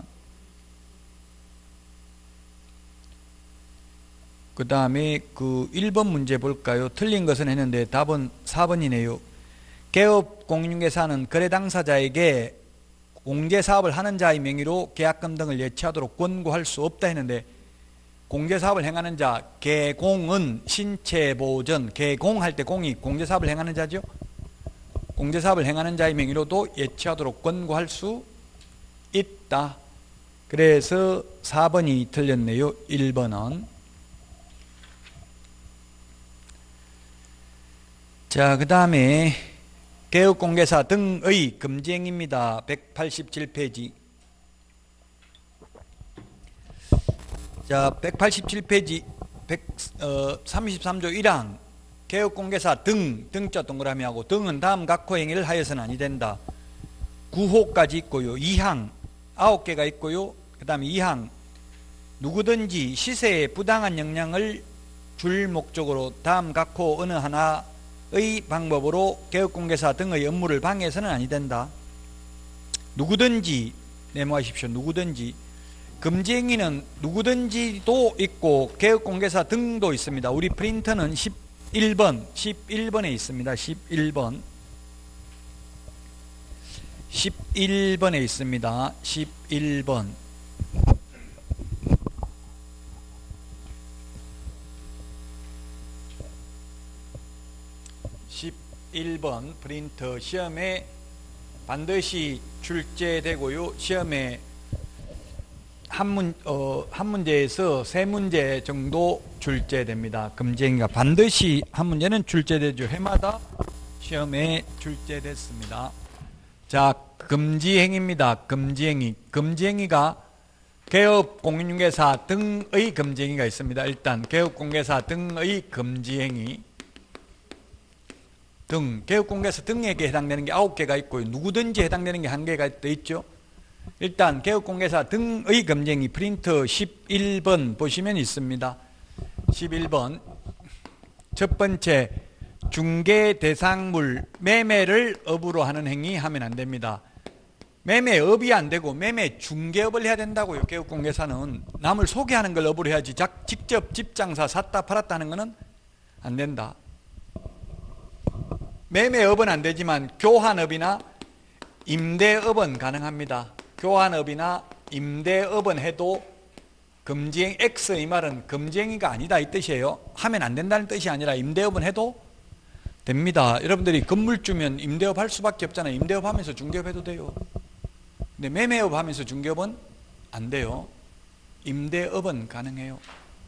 그 다음에 그 일 번 문제 볼까요? 틀린 것은 했는데 답은 사 번이네요. 개업 공인중개사는 거래 당사자에게 공제사업을 하는 자의 명의로 계약금 등을 예치하도록 권고할 수 없다 했는데, 공제사업을 행하는 자, 개공은 신체보전, 개공할 때 공이 공제사업을 행하는 자죠. 공제사업을 행하는 자의 명의로도 예치하도록 권고할 수 있다. 그래서 사 번이 틀렸네요. 일 번은. 자, 그 다음에 개업공개사 등의 금지행위입니다. 백팔십칠 페이지. 자, 백팔십칠 페이지 백삼십삼 조 일 항 개업공개사 등, 등자 동그라미하고 등은 다음 각호 행위를 하여서는 아니 된다. 구 호까지 있고요. 이 항 아홉 개가 있고요. 그 다음에 이 항 누구든지 시세에 부당한 영향을 줄 목적으로 다음 각호 어느 하나의 방법으로 개업공개사 등의 업무를 방해해서는 아니 된다. 누구든지 메모하십시오. 누구든지. 금지행위는 누구든지도 있고 개업공개사 등도 있습니다. 우리 프린터는 십일 번, 십일 번에 있습니다. 십일 번. 십일 번에 있습니다. 십일 번. 십일 번 프린터 시험에 반드시 출제되고요. 시험에 한, 문, 어, 한 문제에서 세 문제 정도 출제됩니다. 금지행위가 반드시 한 문제는 출제되죠. 해마다 시험에 출제됐습니다. 자, 금지행위입니다. 금지행위. 금지행위가 개업공인중개사 등의 금지행위가 있습니다. 일단 개업공개사 등의 금지행위. 등, 개업공개사 등에게 해당되는 게 아홉 개가 있고요. 누구든지 해당되는 게 한 개가 있죠. 일단 개업공개사 등의 금지행위 프린터 십일 번 보시면 있습니다. 십일 번 첫 번째, 중개 대상물 매매를 업으로 하는 행위 하면 안 됩니다. 매매업이 안 되고 매매 중개업을 해야 된다고요. 개업공개사는 남을 소개하는 걸 업으로 해야지 직접 집장사 샀다 팔았다 하는 거는 안 된다. 매매업은 안 되지만 교환업이나 임대업은 가능합니다. 교환업이나 임대업은 해도 금지행 X 이 말은 금지행위가 아니다 이 뜻이에요. 하면 안 된다는 뜻이 아니라 임대업은 해도 됩니다. 여러분들이 건물주면 임대업 할 수밖에 없잖아요. 임대업 하면서 중개업 해도 돼요. 근데 매매업 하면서 중개업은 안 돼요. 임대업은 가능해요.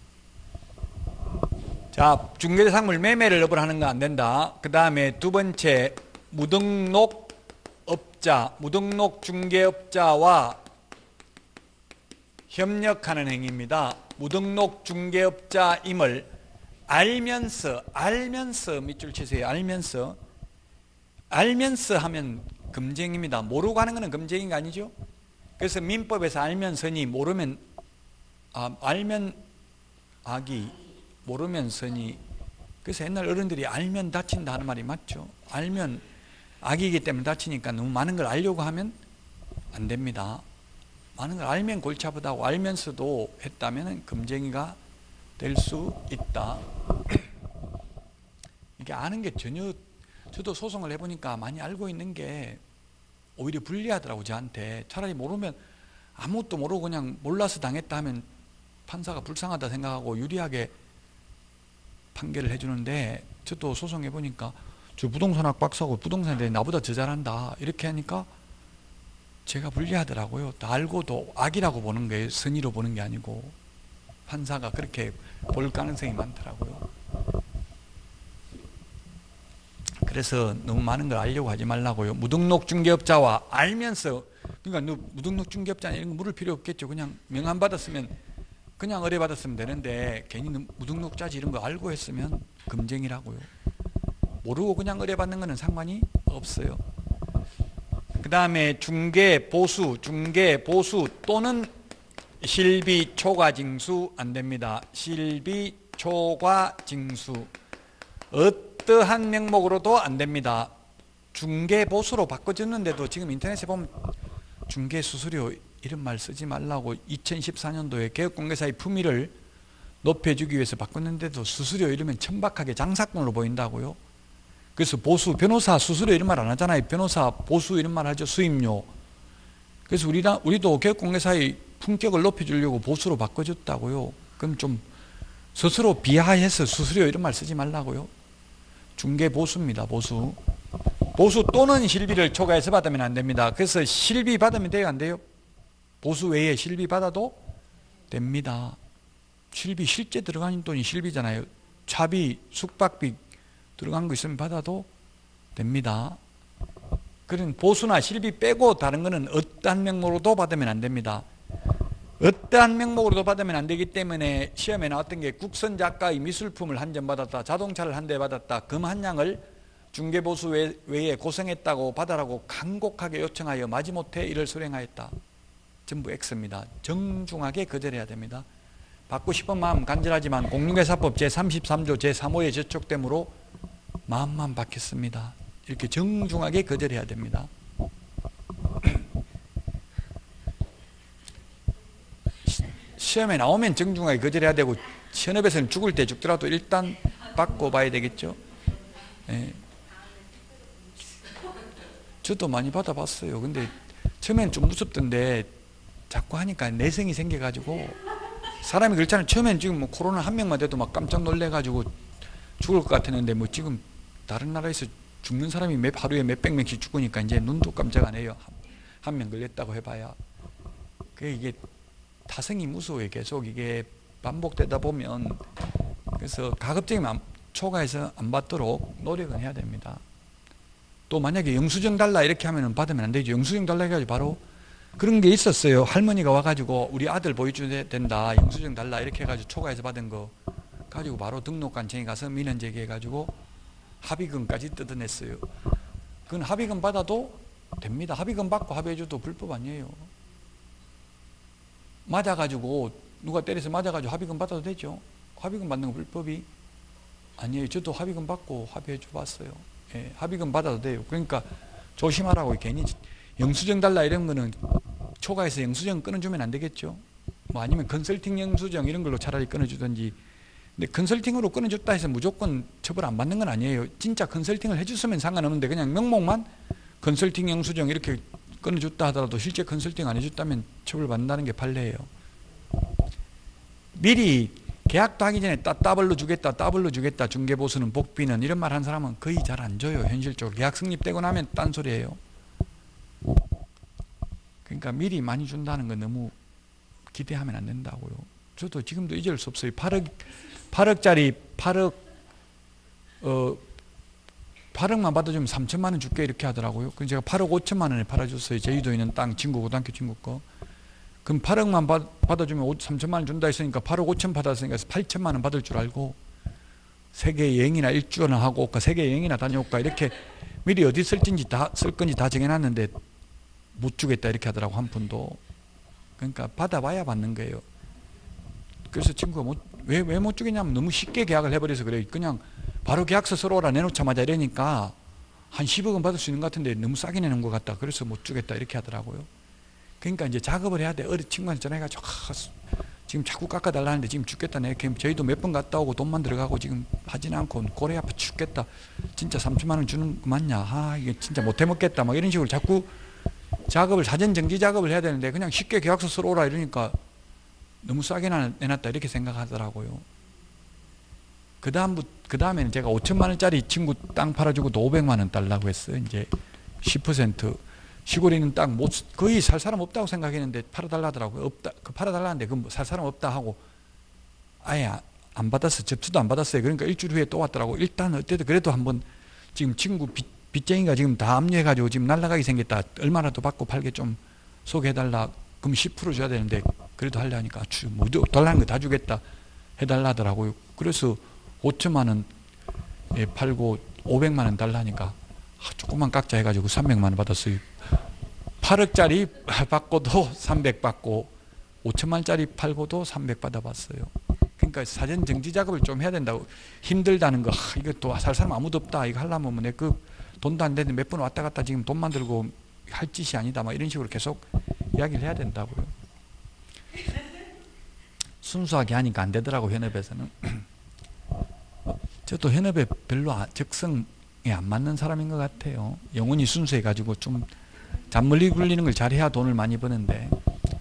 자, 중개대상물 매매를 업을 하는 거 안 된다. 그 다음에 두 번째, 무등록 업자, 무등록 중개업자와 협력하는 행위입니다. 무등록 중개업자임을 알면서, 알면서 밑줄 치세요. 알면서. 알면서 하면 금지행위입니다. 모르고 하는 것은 금지행위가 아니죠. 그래서 민법에서 알면서니 모르면, 아, 알면 악이, 모르면 선이. 그래서 옛날 어른들이 알면 다친다 하는 말이 맞죠. 알면 악이기 때문에 다치니까 너무 많은 걸 알려고 하면 안 됩니다. 많은 걸 알면 골치 아프다고 알면서도 했다면 금지행위가 될 수 있다. 이게 아는 게 전혀, 저도 소송을 해보니까 많이 알고 있는 게 오히려 불리하더라고 저한테. 차라리 모르면 아무것도 모르고 그냥 몰라서 당했다 하면 판사가 불쌍하다 생각하고 유리하게 판결을 해주는데, 저도 소송해보니까 저 부동산학 박사고 부동산에 대해 나보다 더 잘한다 이렇게 하니까 제가 불리하더라고요. 다 알고도 악이라고 보는 거예요. 선의로 보는 게 아니고. 판사가 그렇게 볼 가능성이 많더라고요. 그래서 너무 많은 걸 알려고 하지 말라고요. 무등록 중개업자와 알면서, 그러니까 너 무등록 중개업자 이런 거 물을 필요 없겠죠. 그냥 명함 받았으면, 그냥 의뢰 받았으면 되는데 괜히 무등록자지 이런 거 알고 했으면 금쟁이라고요. 모르고 그냥 의뢰 받는 거는 상관이 없어요. 그 다음에 중개 보수, 중개 보수 또는 실비 초과 징수 안 됩니다. 실비 초과 징수 어떠한 명목으로도 안 됩니다. 중개 보수로 바꿔줬는데도 지금 인터넷에 보면 중개 수수료 이런 말 쓰지 말라고 이천십사 년도에 개업공개사의 품위를 높여주기 위해서 바꿨는데도 수수료 이러면 천박하게 장사꾼으로 보인다고요. 그래서 보수, 변호사 수수료 이런 말 안 하잖아요. 변호사 보수 이런 말 하죠. 수임료. 그래서 우리가, 우리도 개업공개사의 품격을 높여주려고 보수로 바꿔줬다고요. 그럼 좀 스스로 비하해서 수수료 이런 말 쓰지 말라고요. 중개 보수입니다. 보수. 보수 또는 실비를 초과해서 받으면 안 됩니다. 그래서 실비 받으면 돼요? 안 돼요? 보수 외에 실비 받아도 됩니다. 실비 실제 들어가는 돈이 실비잖아요. 차비, 숙박비 들어간 거 있으면 받아도 됩니다. 그런 보수나 실비 빼고 다른 거는 어떠한 명목으로도 받으면 안 됩니다. 어떠한 명목으로도 받으면 안 되기 때문에 시험에 나왔던 게 국선 작가의 미술품을 한 점 받았다, 자동차를 한 대 받았다, 금 한 양을 중개보수 외에 고생했다고 받아라고 간곡하게 요청하여 마지못해 이를 수행하였다. 전부 X입니다. 정중하게 거절해야 됩니다. 받고 싶은 마음 간절하지만 공인중개사법 제삼십삼 조 제삼 호에 저촉되므로 마음만 받겠습니다. 이렇게 정중하게 거절해야 됩니다. 시험에 나오면 정중하게 거절해야 되고 현업에서는 죽을 때 죽더라도 일단 받고 봐야 되겠죠. 예. 저도 많이 받아봤어요. 근데 처음엔 좀 무섭던데 자꾸 하니까 내성이 생겨가지고 사람이 그렇잖아요. 처음엔 지금 뭐 코로나 한 명만 돼도 막 깜짝 놀래가지고 죽을 것 같았는데 뭐 지금 다른 나라에서 죽는 사람이 몇 하루에 몇백 명씩 죽으니까 이제 눈도 깜짝 안 해요. 한 명 걸렸다고 해봐야. 그게 이게 타성이 무서워요. 계속 이게 반복되다 보면. 그래서 가급적이면 안, 초과해서 안 받도록 노력은 해야 됩니다. 또 만약에 영수증 달라 이렇게 하면 받으면 안 되죠. 영수증 달라 해가지고 바로 그런 게 있었어요. 할머니가 와가지고 우리 아들 보여줘야 된다. 영수증 달라 이렇게 해가지고 초과해서 받은 거 가지고 바로 등록관청에 가서 민원 제기해가지고 합의금까지 뜯어냈어요. 그건 합의금 받아도 됩니다. 합의금 받고 합의해줘도 불법 아니에요. 맞아가지고 누가 때려서 맞아가지고 합의금 받아도 되죠. 합의금 받는 거 불법이 아니에요. 저도 합의금 받고 합의해줘 봤어요. 예, 합의금 받아도 돼요. 그러니까 조심하라고. 괜히 영수증 달라 이런 거는 초과해서 영수증 끊어주면 안 되겠죠. 뭐 아니면 컨설팅 영수증 이런 걸로 차라리 끊어주든지. 근데 컨설팅으로 끊어줬다 해서 무조건 처벌 안 받는 건 아니에요. 진짜 컨설팅을 해줬으면 상관없는데 그냥 명목만 컨설팅 영수증 이렇게 끊어줬다 하더라도 실제 컨설팅 안 해줬다면 처벌받는다는 게 판례예요. 미리 계약도 하기 전에 따, 따블로 주겠다, 따블로 주겠다, 중개보수는 복비는 이런 말 한 사람은 거의 잘 안 줘요. 현실적으로. 계약 성립되고 나면 딴소리예요. 그러니까 미리 많이 준다는 건 너무 기대하면 안 된다고요. 저도 지금도 잊을 수 없어요. 팔억, 팔억짜리 팔억, 어, 팔억만 받아주면 삼천만 원 줄게 이렇게 하더라고요. 그래서 제가 팔억 오천만 원에 팔아줬어요. 제주도에 있는 땅 친구, 고등학교 친구 거. 그럼 팔억만 받, 받아주면 삼천만 원 준다 했으니까 팔억 오천 받았으니까 팔천만 원 받을 줄 알고 세계 여행이나 일주나 하고 올까, 세계 여행이나 다녀올까 이렇게 미리 어디 쓸지 다, 쓸 건지 다 정해놨는데 못 주겠다 이렇게 하더라고, 한 푼도. 그러니까 받아봐야 받는 거예요. 그래서 친구가 못, 왜, 왜 못 주겠냐면 너무 쉽게 계약을 해버려서 그래요. 그냥 바로 계약서 써오라 내놓자마자 이러니까 한 십억은 받을 수 있는 것 같은데 너무 싸게 내는 것 같다. 그래서 못 주겠다 이렇게 하더라고요. 그러니까 이제 작업을 해야 돼. 어린 친구한테 전화해가지고 아, 지금 자꾸 깎아달라는데 지금 죽겠다. 내가 저희도 몇 번 갔다 오고 돈만 들어가고 지금 하진 않고 고래 아파 죽겠다. 진짜 삼천만 원 주는 거 맞냐. 아 이게 진짜 못 해먹겠다. 막 이런 식으로 자꾸 작업을 사전 정지 작업을 해야 되는데 그냥 쉽게 계약서 쓰러 오라 이러니까 너무 싸게 내놨다 이렇게 생각하더라고요. 그 다음 그 다음에는 제가 오천만 원짜리 친구 땅 팔아주고도 오백만 원 달라고 했어요. 이제 십 퍼센트 시골에 있는 땅 못, 거의 살 사람 없다고 생각했는데 팔아달라더라고요. 없다, 그 팔아달라는데 그 살 사람 없다 하고 아예 안 받았어. 접수도 안 받았어요. 그러니까 일주일 후에 또 왔더라고. 일단 어때도 그래도 한번 지금 친구 빚, 빚쟁이가 지금 다 압류해가지고 지금 날라가게 생겼다. 얼마나 더 받고 팔게 좀 소개해달라. 그럼 십 퍼센트 줘야 되는데 그래도 하려니까 뭐 달라는 거 다 주겠다 해달라 하더라고요. 그래서 오천만 원에 팔고 오백만 원 달라니까 조금만 깎자 해가지고 삼백만 원 받았어요. 팔억짜리 받고도 삼백 받고 오천만 원짜리 팔고도 삼백 받아봤어요. 그러니까 사전 정지 작업을 좀 해야 된다고. 힘들다는 거, 아, 이거 또 살 사람 아무도 없다. 이거 하려면 내 그 돈도 안 되는데 몇 번 왔다 갔다 지금 돈 만들고 할 짓이 아니다. 막 이런 식으로 계속 이야기를 해야 된다고요. 순수하게 하니까 안 되더라고, 현업에서는. 저도 현업에 별로 적성에 안 맞는 사람인 것 같아요. 영혼이 순수해가지고 좀 잔머리 굴리는 걸 잘해야 돈을 많이 버는데.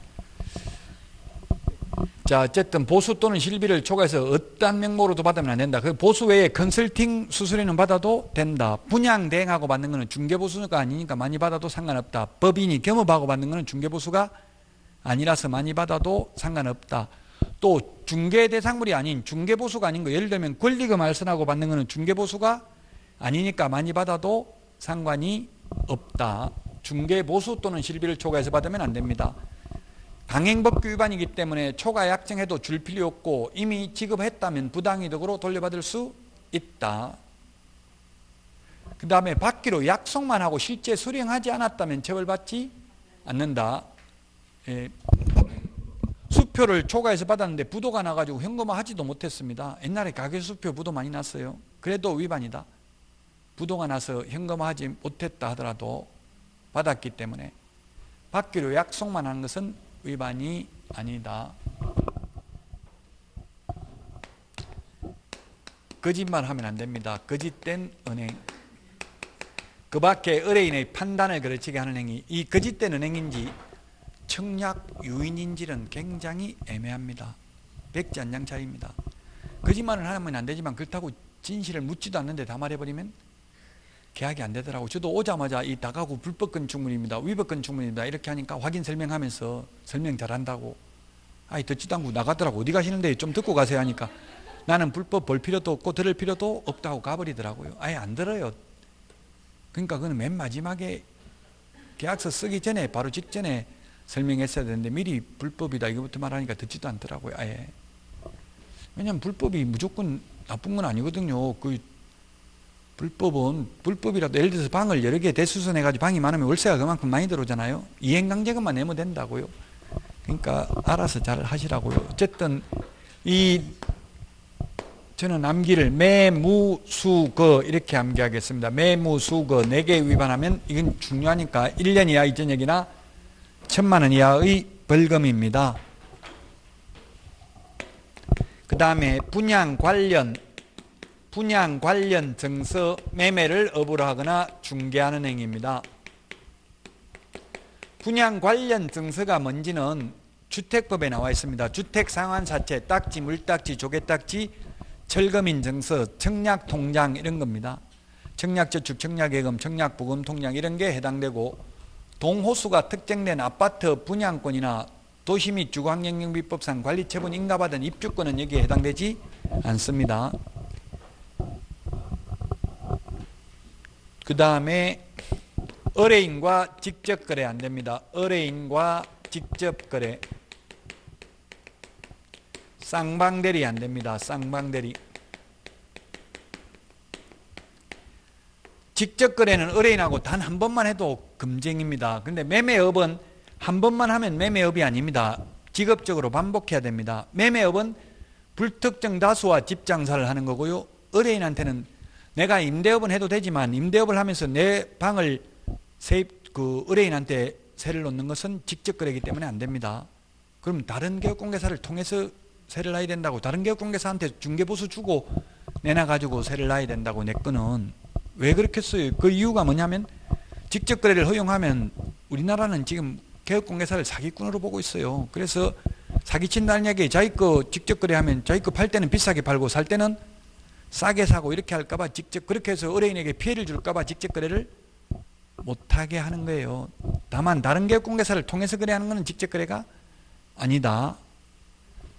자, 어쨌든 보수 또는 실비를 초과해서 어떠한 명목으로도 받으면 안 된다. 그 보수 외에 컨설팅 수수료는 받아도 된다. 분양 대행하고 받는 거는 중개보수가 아니니까 많이 받아도 상관없다. 법인이 겸업하고 받는 거는 중개보수가 아니라서 많이 받아도 상관없다. 또 중개 대상물이 아닌 중개보수가 아닌 거, 예를 들면 권리금 알선하고 받는 거는 중개보수가 아니니까 많이 받아도 상관이 없다. 중개보수 또는 실비를 초과해서 받으면 안 됩니다. 강행법규 위반이기 때문에 초과 약정해도 줄 필요 없고 이미 지급했다면 부당이득으로 돌려받을 수 있다. 그 다음에 받기로 약속만 하고 실제 수령하지 않았다면 처벌받지 않는다. 예. 수표를 초과해서 받았는데 부도가 나가지고 현금화하지도 못했습니다. 옛날에 가계수표 부도 많이 났어요. 그래도 위반이다. 부도가 나서 현금화하지 못했다 하더라도 받았기 때문에 받기로 약속만 하는 것은 위반이 아니다. 거짓말하면 안 됩니다. 거짓된 은행. 그 밖에 의뢰인의 판단을 거르치게 하는 행위. 이 거짓된 은행인지 청약 유인인지는 굉장히 애매합니다. 백지안장차입니다. 거짓말을 하면 안 되지만 그렇다고 진실을 묻지도 않는데 다 말해버리면 계약이 안 되더라고. 저도 오자마자 이 다가구 불법 건축물입니다. 위법 건축물입니다. 이렇게 하니까 확인 설명하면서 설명 잘한다고. 아이 듣지도 않고 나가더라고. 어디 가시는데 좀 듣고 가세요 하니까 나는 불법 볼 필요도 없고 들을 필요도 없다고 가버리더라고요. 아예 안 들어요. 그러니까 그건 맨 마지막에 계약서 쓰기 전에 바로 직전에 설명했어야 되는데 미리 불법이다 이거부터 말하니까 듣지도 않더라고요. 아예. 왜냐하면 불법이 무조건 나쁜 건 아니거든요. 그 불법은 불법이라도 예를 들어서 방을 여러 개 대수선 해가지고 방이 많으면 월세가 그만큼 많이 들어오잖아요. 이행강제금만 내면 된다고요. 그러니까 알아서 잘 하시라고요. 어쨌든 이 저는 암기를 매무수거 이렇게 암기하겠습니다. 매무수거 네 개 위반하면 이건 중요하니까 일 년 이하 이전역이나 천만 원 이하의 벌금입니다. 그 다음에 분양 관련 분양 관련 증서 매매를 업으로 하거나 중개하는 행위입니다. 분양 관련 증서가 뭔지는 주택법에 나와 있습니다. 주택상환사채, 딱지, 물딱지, 조개딱지, 철거민 증서, 청약통장 이런 겁니다. 청약저축, 청약예금, 청약부금 통장 이런 게 해당되고 동호수가 특정된 아파트 분양권이나 도시 및 주거환경영비법상 관리처분 인가받은 입주권은 여기에 해당되지 않습니다. 그 다음에 의뢰인과 직접 거래 안 됩니다. 의뢰인과 직접 거래. 쌍방대리 안 됩니다. 쌍방대리. 직접 거래는 의뢰인하고 단 한 번만 해도 금쟁입니다. 그런데 매매업은 한 번만 하면 매매업이 아닙니다. 직업적으로 반복해야 됩니다. 매매업은 불특정 다수와 집장사를 하는 거고요. 의뢰인한테는 내가 임대업은 해도 되지만 임대업을 하면서 내 방을 세입, 그 의뢰인한테 세를 놓는 것은 직접 거래이기 때문에 안 됩니다. 그럼 다른 개업공개사를 통해서 세를 놔야 된다고, 다른 개업공개사한테 중개보수 주고 내놔가지고 세를 놔야 된다고. 내 거는 왜 그렇겠어요? 그 이유가 뭐냐면 직접 거래를 허용하면 우리나라는 지금 개업공개사를 사기꾼으로 보고 있어요. 그래서 사기친다는 얘기, 자기 거 직접 거래하면 자기 거 팔 때는 비싸게 팔고 살 때는 싸게 사고 이렇게 할까봐 직접 그렇게 해서 의뢰인에게 피해를 줄까봐 직접 거래를 못하게 하는 거예요. 다만 다른 개업공개사를 통해서 거래하는 것은 직접 거래가 아니다.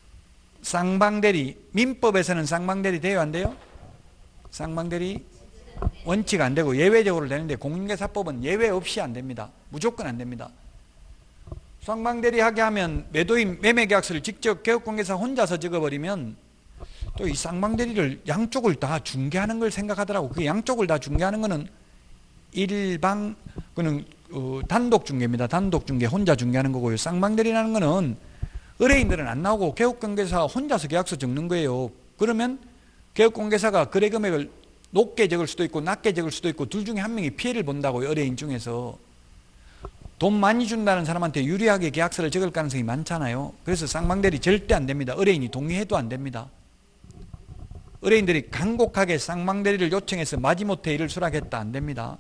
쌍방대리, 민법에서는 쌍방대리 돼요 안 돼요? 쌍방대리 원칙 안 되고 예외적으로 되는데 공인중개사법은 예외 없이 안 됩니다. 무조건 안 됩니다. 쌍방대리하게 하면 매도인 매매계약서를 직접 개업공개사 혼자서 적어버리면 또 이 쌍방대리를 양쪽을 다 중개하는 걸 생각하더라고. 그 양쪽을 다 중개하는 거는 일방 그는 어, 단독 중개입니다. 단독 중개 혼자 중개하는 거고요. 쌍방대리라는 거는 의뢰인들은 안 나오고 개업공개사 혼자서 계약서 적는 거예요. 그러면 개업공개사가 거래 금액을 높게 적을 수도 있고 낮게 적을 수도 있고 둘 중에 한 명이 피해를 본다고요. 의뢰인 중에서. 돈 많이 준다는 사람한테 유리하게 계약서를 적을 가능성이 많잖아요. 그래서 쌍방대리 절대 안 됩니다. 의뢰인이 동의해도 안 됩니다. 의뢰인들이 간곡하게 쌍방대리를 요청해서 마지못해 이를 수락했다. 안 됩니다.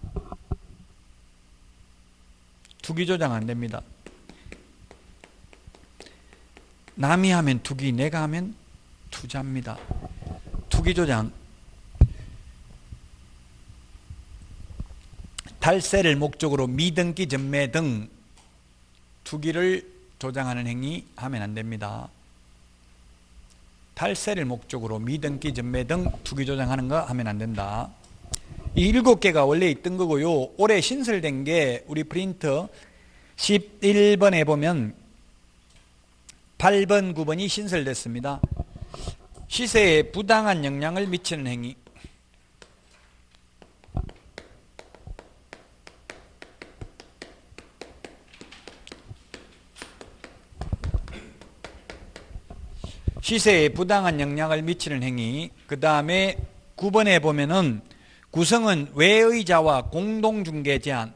투기조장 안 됩니다. 남이 하면 투기, 내가 하면 투자입니다. 투기조장. 탈세를 목적으로 미등기 전매 등 투기를 조장하는 행위 하면 안 됩니다. 탈세를 목적으로 미등기 전매 등 투기 조장하는 거 하면 안 된다. 이 일곱 개가 원래 있던 거고요. 올해 신설된 게 우리 프린터 십일 번에 보면 팔 번, 구 번이 신설됐습니다. 시세에 부당한 영향을 미치는 행위. 시세에 부당한 영향을 미치는 행위. 그 다음에 구 번에 보면은 구성은 외의자와 공동중개 제한.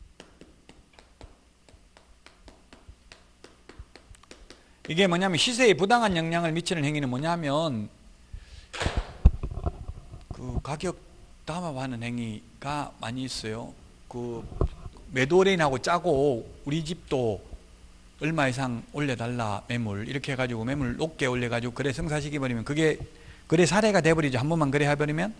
이게 뭐냐면 시세에 부당한 영향을 미치는 행위는 뭐냐면 그 가격 담합하는 행위가 많이 있어요. 그 매도인하고 짜고 우리 집도 얼마 이상 올려달라 매물 이렇게 해가지고 매물 높게 올려가지고 거래 성사시켜버리면 그게 거래 사례가 돼버리죠. 한 번만 거래해버리면.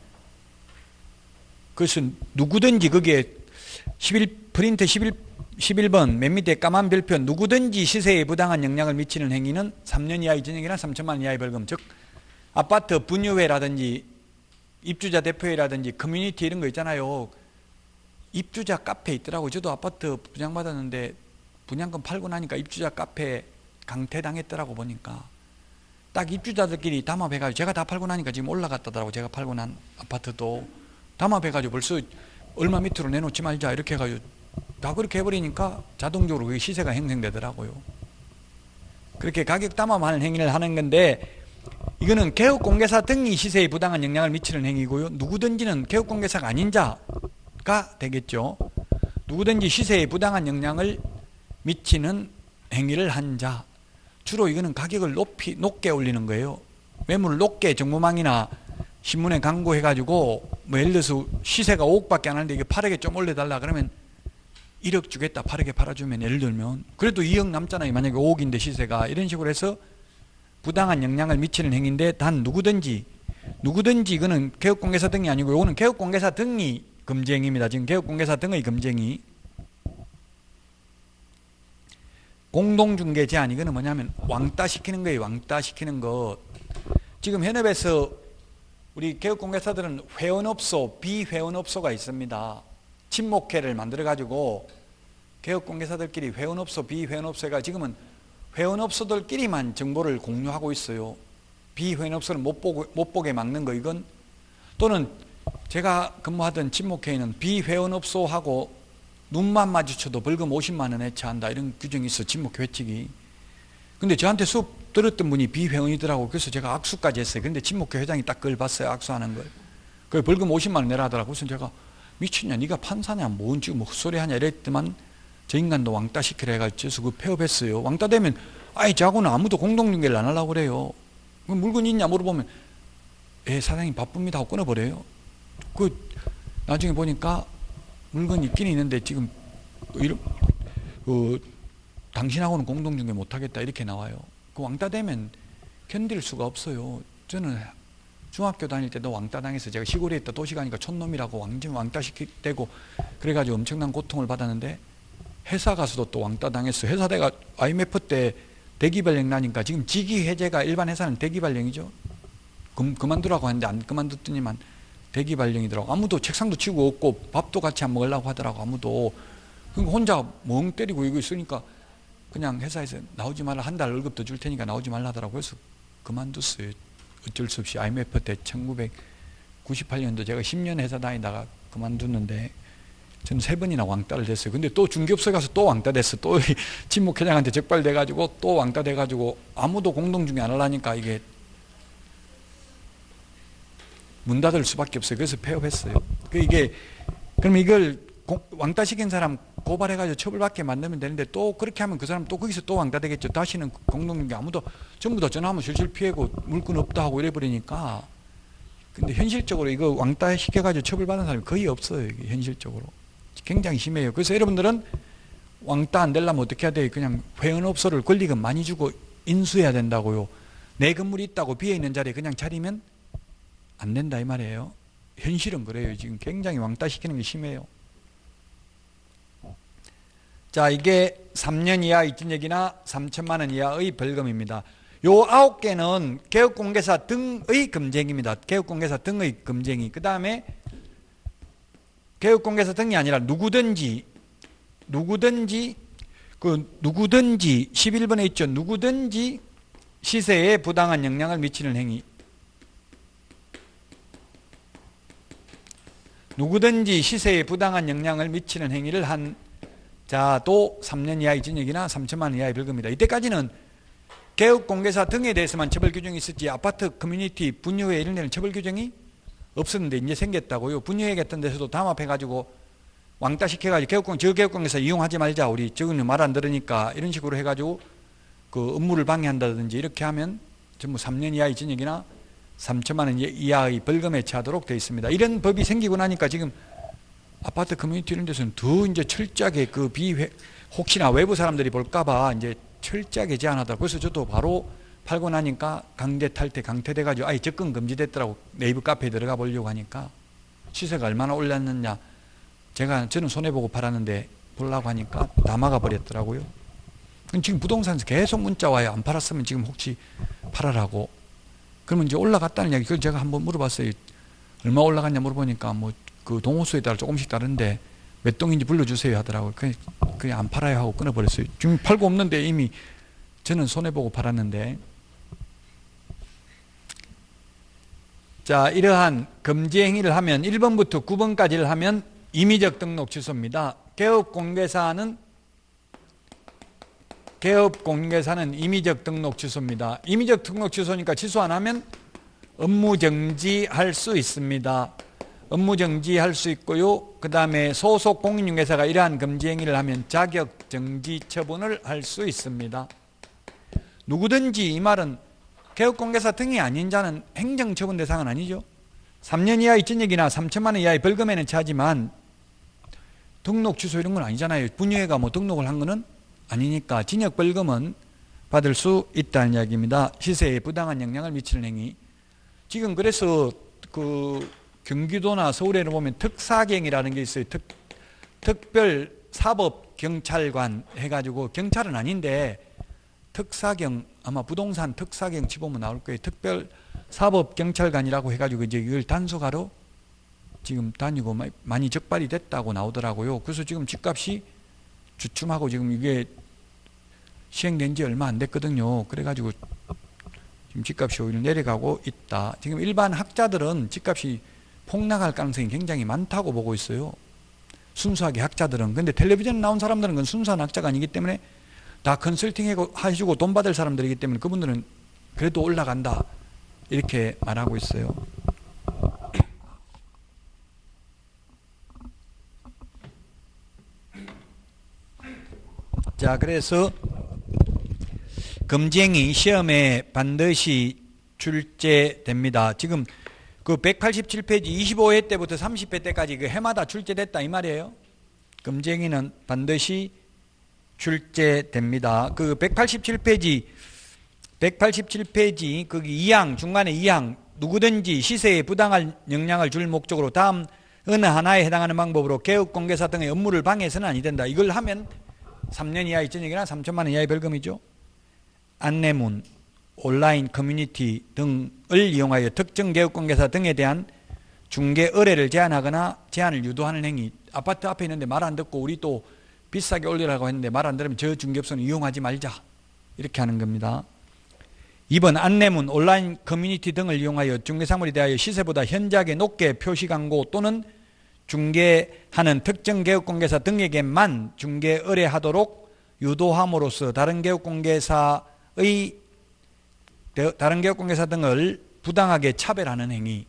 그것은 누구든지 거기에 십일 프린트 십일, 십일 번 맨 밑에 까만 별표 누구든지 시세에 부당한 영향을 미치는 행위는 삼 년 이하의 징역이나 삼천만 원 이하의 벌금. 즉 아파트 분유회라든지 입주자 대표회라든지 커뮤니티 이런 거 있잖아요. 입주자 카페 있더라고요. 저도 아파트 분양받았는데 분양금 팔고 나니까 입주자 카페 강퇴당했더라고. 보니까 딱 입주자들끼리 담합해가지고 제가 다 팔고 나니까 지금 올라갔다더라고. 제가 팔고 난 아파트도 담합해가지고 벌써 얼마 밑으로 내놓지 말자 이렇게 해가지고 다 그렇게 해버리니까 자동적으로 그게 시세가 형성되더라고요. 그렇게 가격 담합하는 행위를 하는 건데 이거는 개업공개사 등이 시세에 부당한 영향을 미치는 행위고요. 누구든지는 개업공개사가 아닌 자가 되겠죠. 누구든지 시세에 부당한 영향을 미치는 행위를 한 자. 주로 이거는 가격을 높이, 높게 올리는 거예요. 매물을 높게 정보망이나 신문에 광고해가지고 뭐 예를 들어서 시세가 오억밖에 안 하는데 이게 팔억에 좀 올려달라 그러면 일억 주겠다. 팔억에 팔아주면 예를 들면 그래도 이억 남잖아요. 만약에 오억인데 시세가. 이런 식으로 해서 부당한 영향을 미치는 행위인데 단 누구든지 누구든지 이거는 개업공개사 등이 아니고 이거는 개업공개사 등이 금지행위입니다. 지금 개업공개사 등의 금지행위. 공동중개 제한. 이거는 뭐냐면 왕따 시키는 거예요. 왕따 시키는 것. 지금 현업에서 우리 개업공개사들은 회원업소, 비회원업소가 있습니다. 친목회를 만들어가지고 개업공개사들끼리 회원업소, 비회원업소가 지금은 회원업소들끼리만 정보를 공유하고 있어요. 비회원업소는 못, 보고, 못 보게 막는 거. 이건 또는 제가 근무하던 친목회에는 비회원업소하고 눈만 마주쳐도 벌금 오십만 원 해체한다. 이런 규정이 있어. 친목회 회칙이. 근데 저한테 수업 들었던 분이 비회원이더라고. 그래서 제가 악수까지 했어요. 근데 친목회 회장이 딱 그걸 봤어요. 악수하는 걸. 그 벌금 오십만 원 내라 하더라고. 그래서 제가 미쳤냐, 네가 판사냐, 뭔 지금 뭐 헛소리 하냐 이랬더만 저 인간도 왕따 시키라 해가지고 그 폐업했어요. 왕따 되면 아이 저하고는 아무도 공동중개를 안 하려고 그래요. 물건 있냐 물어보면 예 사장님 바쁩니다 하고 끊어버려요. 그 나중에 보니까 물건이 있긴 있는데 지금 이런 그 당신하고는 공동중개 못하겠다 이렇게 나와요. 그 왕따 되면 견딜 수가 없어요. 저는 중학교 다닐 때도 왕따 당해서 제가 시골에 있다 도시 가니까 촌놈이라고 완전 왕따 시키되고 그래가지고 엄청난 고통을 받았는데 회사 가서도 또 왕따 당했어. 회사 내가 아이엠에프 때 대기발령 나니까 지금 직위 해제가 일반 회사는 대기발령이죠. 그, 그만두라고 하는데 안 그만뒀더니만 대기 발령이더라고. 아무도 책상도 치고 없고 밥도 같이 안 먹으려고 하더라고. 아무도. 그러니까 혼자 멍 때리고 이거 있으니까 그냥 회사에서 나오지 말라. 한 달 월급 더 줄 테니까 나오지 말라 하더라고. 그래서 그만뒀어요. 어쩔 수 없이 아이엠에프 때 천구백구십팔 년도 제가 십 년 회사 다니다가 그만뒀는데 저는 세 번이나 왕따를 됐어요. 근데 또 중개업소에 가서 또 왕따 됐어. 또 친목회장한테 적발돼가지고 또 왕따 돼가지고 아무도 공동중개 안 하려니까 이게 문 닫을 수밖에 없어요. 그래서 폐업했어요. 그 이게 그럼 이걸 왕따 시킨 사람 고발해가지고 처벌받게 만들면 되는데 또 그렇게 하면 그 사람 또 거기서 또 왕따 되겠죠. 다시는 공동중개 아무도 전부 다 전화하면 실실 피해고 물건 없다 하고 이래버리니까. 근데 현실적으로 이거 왕따 시켜가지고 처벌받은 사람이 거의 없어요. 이게 현실적으로. 굉장히 심해요. 그래서 여러분들은 왕따 안 되려면 어떻게 해야 돼요? 그냥 회원업소를 권리금 많이 주고 인수해야 된다고요. 내 건물이 있다고 비어있는 자리에 그냥 차리면 안 된다 이 말이에요. 현실은 그래요. 지금 굉장히 왕따 시키는 게 심해요. 자, 이게 삼 년 이하 입진역이나 삼천만 원 이하의 벌금입니다. 요 아홉 개는 개업공개사 등의 금쟁입니다. 개업공개사 등의 금쟁이. 그 다음에 개업공개사 등이 아니라 누구든지 누구든지 그 누구든지 십일 번에 있죠. 누구든지 시세에 부당한 영향을 미치는 행위. 누구든지 시세에 부당한 영향을 미치는 행위를 한 자도 삼 년 이하의 징역이나 삼천만 원 이하의 벌금입니다. 이때까지는 개업공개사 등에 대해서만 처벌 규정이 있었지 아파트, 커뮤니티, 분유회 이런 데는 처벌 규정이 없었는데 이제 생겼다고요. 분유회 같은 데서도 담합해가지고 왕따 시켜가지고 개업공, 저 개업공개사 이용하지 말자. 우리 저거는 말 안 들으니까 이런 식으로 해가지고 그 업무를 방해한다든지 이렇게 하면 전부 삼 년 이하의 징역이나 삼천만 원 이하의 벌금에 처하도록 되어 있습니다. 이런 법이 생기고 나니까 지금 아파트 커뮤니티 이런 데서는 더 이제 철저하게 그 비회, 혹시나 외부 사람들이 볼까봐 이제 철저하게 제한하더라고요. 그래서 저도 바로 팔고 나니까 강제 탈퇴, 강퇴돼가지고 아예 접근 금지됐더라고. 네이버 카페에 들어가 보려고 하니까 시세가 얼마나 올랐느냐. 제가, 저는 손해보고 팔았는데 보려고 하니까 다 막아버렸더라고요. 지금 부동산에서 계속 문자 와요. 안 팔았으면 지금 혹시 팔아라고. 그러면 이제 올라갔다는 이야기, 그걸 제가 한번 물어봤어요. 얼마 올라갔냐 물어보니까 뭐 그 동호수에 따라 조금씩 다른데 몇 동인지 불러주세요 하더라고요. 그냥, 그냥 안 팔아요 하고 끊어버렸어요. 지금 팔고 없는데 이미 저는 손해보고 팔았는데. 자, 이러한 금지 행위를 하면 일 번부터 구 번까지를 하면 임의적 등록 취소입니다. 개업공개사는 개업공개사는 임의적 등록 취소입니다. 임의적 등록 취소니까 취소 안 하면 업무정지할 수 있습니다. 업무정지할 수 있고요. 그 다음에 소속 공인중개사가 이러한 금지 행위를 하면 자격정지 처분을 할 수 있습니다. 누구든지 이 말은 개업공개사 등이 아닌 자는 행정처분 대상은 아니죠. 삼 년 이하의 징역이나 삼천만 원 이하의 벌금에는 처하지만 등록 취소 이런 건 아니잖아요. 분유회가 뭐 등록을 한 거는 아니니까 징역 벌금은 받을 수 있다는 이야기입니다. 시세에 부당한 영향을 미치는 행위. 지금 그래서 그 경기도나 서울에 보면 특사경이라는 게 있어요. 특, 특별사법경찰관 해가지고 경찰은 아닌데 특사경, 아마 부동산 특사경 치보면 나올 거예요. 특별사법경찰관이라고 해가지고 이제 이걸 단속하러 지금 다니고 많이 적발이 됐다고 나오더라고요. 그래서 지금 집값이 주춤하고 지금 이게 시행된 지 얼마 안 됐거든요. 그래가지고 지금 집값이 오히려 내려가고 있다. 지금 일반 학자들은 집값이 폭락할 가능성이 굉장히 많다고 보고 있어요. 순수하게 학자들은. 근데 텔레비전에 나온 사람들은 그건 순수한 학자가 아니기 때문에 다 컨설팅 하시고 돈 받을 사람들이기 때문에 그분들은 그래도 올라간다 이렇게 말하고 있어요. 자, 그래서 금지행위 시험에 반드시 출제됩니다. 지금 그 백팔십칠 페이지 이십오 회 때부터 삼십 회 때까지 그 해마다 출제됐다 이 말이에요. 금지행위는 반드시 출제됩니다. 그 백팔십칠 페이지 백팔십칠 페이지 거기 이 항 중간에 이 항 누구든지 시세에 부당한 영향을 줄 목적으로 다음 어느 하나에 해당하는 방법으로 개업공개사 등의 업무를 방해해서는 아니 된다. 이걸 하면 삼 년 이하의 징역이나 삼천만 원 이하의 벌금이죠. 안내문, 온라인 커뮤니티 등을 이용하여 특정 개업공개사 등에 대한 중개 의뢰를 제한하거나 제한을 유도하는 행위. 아파트 앞에 있는데 말 안 듣고 우리 또 비싸게 올리라고 했는데 말 안 들으면 저 중개업소는 이용하지 말자. 이렇게 하는 겁니다. 이 번 안내문, 온라인 커뮤니티 등을 이용하여 중개사물에 대하여 시세보다 현저하게 높게 표시 광고 또는 중개하는 특정 개업공개사 등에게만 중개 의뢰하도록 유도함으로써 다른 개업공개사의 다른 개업공개사 등을 부당하게 차별하는 행위.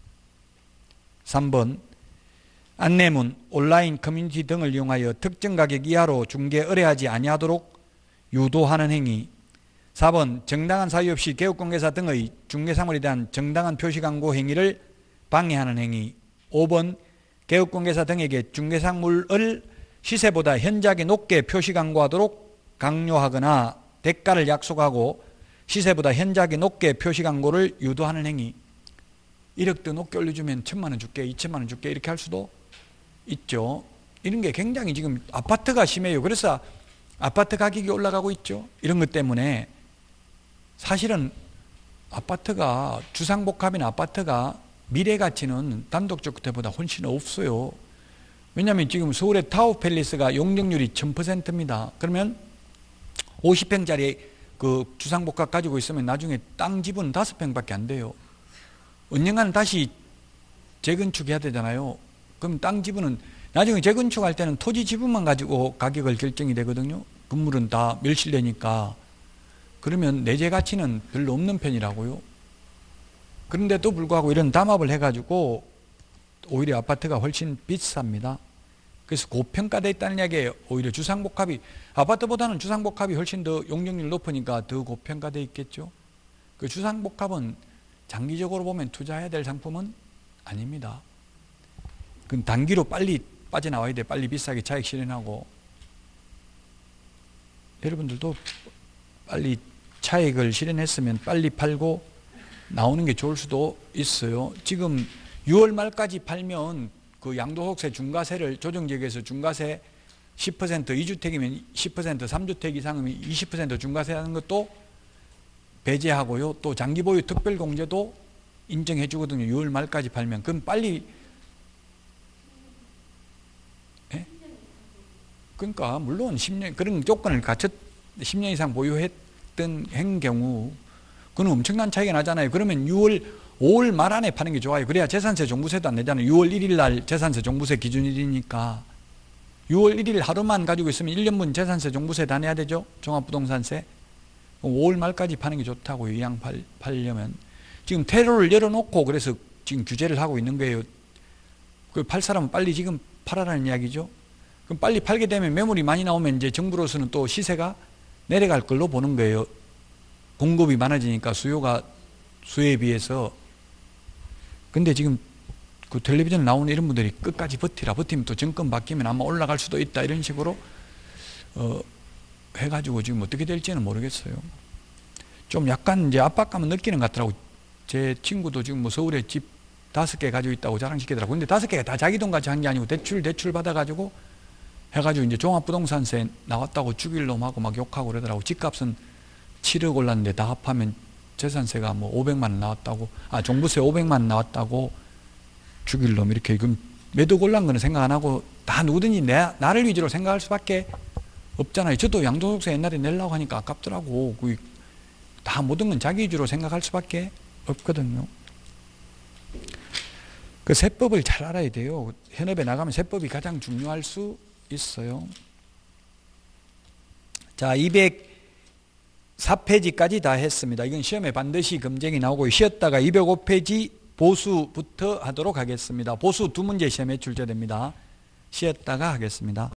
삼 번 안내문, 온라인 커뮤니티 등을 이용하여 특정 가격 이하로 중개 의뢰하지 아니하도록 유도하는 행위. 사 번 정당한 사유 없이 개업공개사 등의 중개사물에 대한 정당한 표시 광고 행위를 방해하는 행위. 오 번 개업공개사 등에게 중개사물을 시세보다 현저하게 높게 표시 광고하도록 강요하거나 대가를 약속하고 시세보다 현저하게 높게 표시 광고를 유도하는 행위. 일억 더 높게 올려주면 천만 원 줄게, 이천만 원 줄게 이렇게 할 수도 있죠. 이런 게 굉장히 지금 아파트가 심해요. 그래서 아파트 가격이 올라가고 있죠. 이런 것 때문에 사실은 아파트가 주상복합이나 아파트가 미래 가치는 단독주택보다 훨씬 없어요. 왜냐하면 지금 서울의 타워팰리스가 용적률이 천 퍼센트입니다. 그러면 오십 평짜리 그 주상복합 가지고 있으면 나중에 땅 지분 다섯 평밖에 안 돼요. 언젠가는 다시 재건축해야 되잖아요. 그럼 땅 지분은 나중에 재건축할 때는 토지 지분만 가지고 가격을 결정이 되거든요. 건물은 다 멸실되니까. 그러면 내재 가치는 별로 없는 편이라고요. 그런데도 불구하고 이런 담합을 해가지고 오히려 아파트가 훨씬 비쌉니다. 그래서 고평가되어 있다는 이야기예요. 오히려 주상복합이 아파트보다는 주상복합이 훨씬 더 용적률이 높으니까 더 고평가되어 있겠죠. 그 주상복합은 장기적으로 보면 투자해야 될 상품은 아닙니다. 그건 단기로 빨리 빠져나와야 돼. 빨리 비싸게 차익 실현하고. 여러분들도 빨리 차익을 실현했으면 빨리 팔고 나오는 게 좋을 수도 있어요. 지금 유월 말까지 팔면 그 양도소득세 중과세를 조정지역에서 중과세 십 퍼센트, 이 주택이면 십 퍼센트, 삼 주택 이상이면 이십 퍼센트 중과세 하는 것도 배제하고요. 또 장기보유 특별공제도 인정해 주거든요. 유월 말까지 팔면. 그럼 빨리 예? 그러니까 물론 십 년 그런 조건을 갖췄 십 년 이상 보유했던 행 경우 그건 엄청난 차이가 나잖아요. 그러면 유월 오월 말 안에 파는 게 좋아요. 그래야 재산세 종부세도 안 내잖아요. 유월 일일 날 재산세 종부세 기준일이니까 유월 일일 하루만 가지고 있으면 일 년분 재산세 종부세 다 내야 되죠. 종합부동산세. 오월 말까지 파는 게 좋다고요. 이왕 팔, 팔려면. 지금 테러를 열어놓고 그래서 지금 규제를 하고 있는 거예요. 그 팔 사람은 빨리 지금 팔아라는 이야기죠. 그럼 빨리 팔게 되면 매물이 많이 나오면 이제 정부로서는 또 시세가 내려갈 걸로 보는 거예요. 공급이 많아지니까 수요가 수요에 비해서. 근데 지금 그 텔레비전 나오는 이런 분들이 끝까지 버티라. 버티면 또 정권 바뀌면 아마 올라갈 수도 있다. 이런 식으로 어, 해가지고 지금 어떻게 될지는 모르겠어요. 좀 약간 이제 압박감은 느끼는 것 같더라고. 제 친구도 지금 뭐 서울에 집 다섯 개 가지고 있다고 자랑시키더라고. 근데 다섯 개가 다 자기 돈 같이 한 게 아니고 대출 대출 받아가지고 해가지고 이제 종합부동산세 나왔다고 죽일 놈하고 막 욕하고 그러더라고. 집값은 칠억 올랐는데 다 합하면 재산세가 뭐 오백만 원 나왔다고, 아 종부세 오백만 원 나왔다고 죽일 놈 이렇게. 그럼 매도 곤란 거는 생각 안 하고 다 누구든지 내, 나를 위주로 생각할 수밖에 없잖아요. 저도 양도소득세 옛날에 내려고 하니까 아깝더라고. 다 모든 건 자기 위주로 생각할 수밖에 없거든요. 그 세법을 잘 알아야 돼요. 현업에 나가면 세법이 가장 중요할 수 있어요. 자, 이백사 페이지까지 다 했습니다. 이건 시험에 반드시 검증이 나오고, 쉬었다가 이백오 페이지 보수부터 하도록 하겠습니다. 보수 두 문제 시험에 출제됩니다. 쉬었다가 하겠습니다.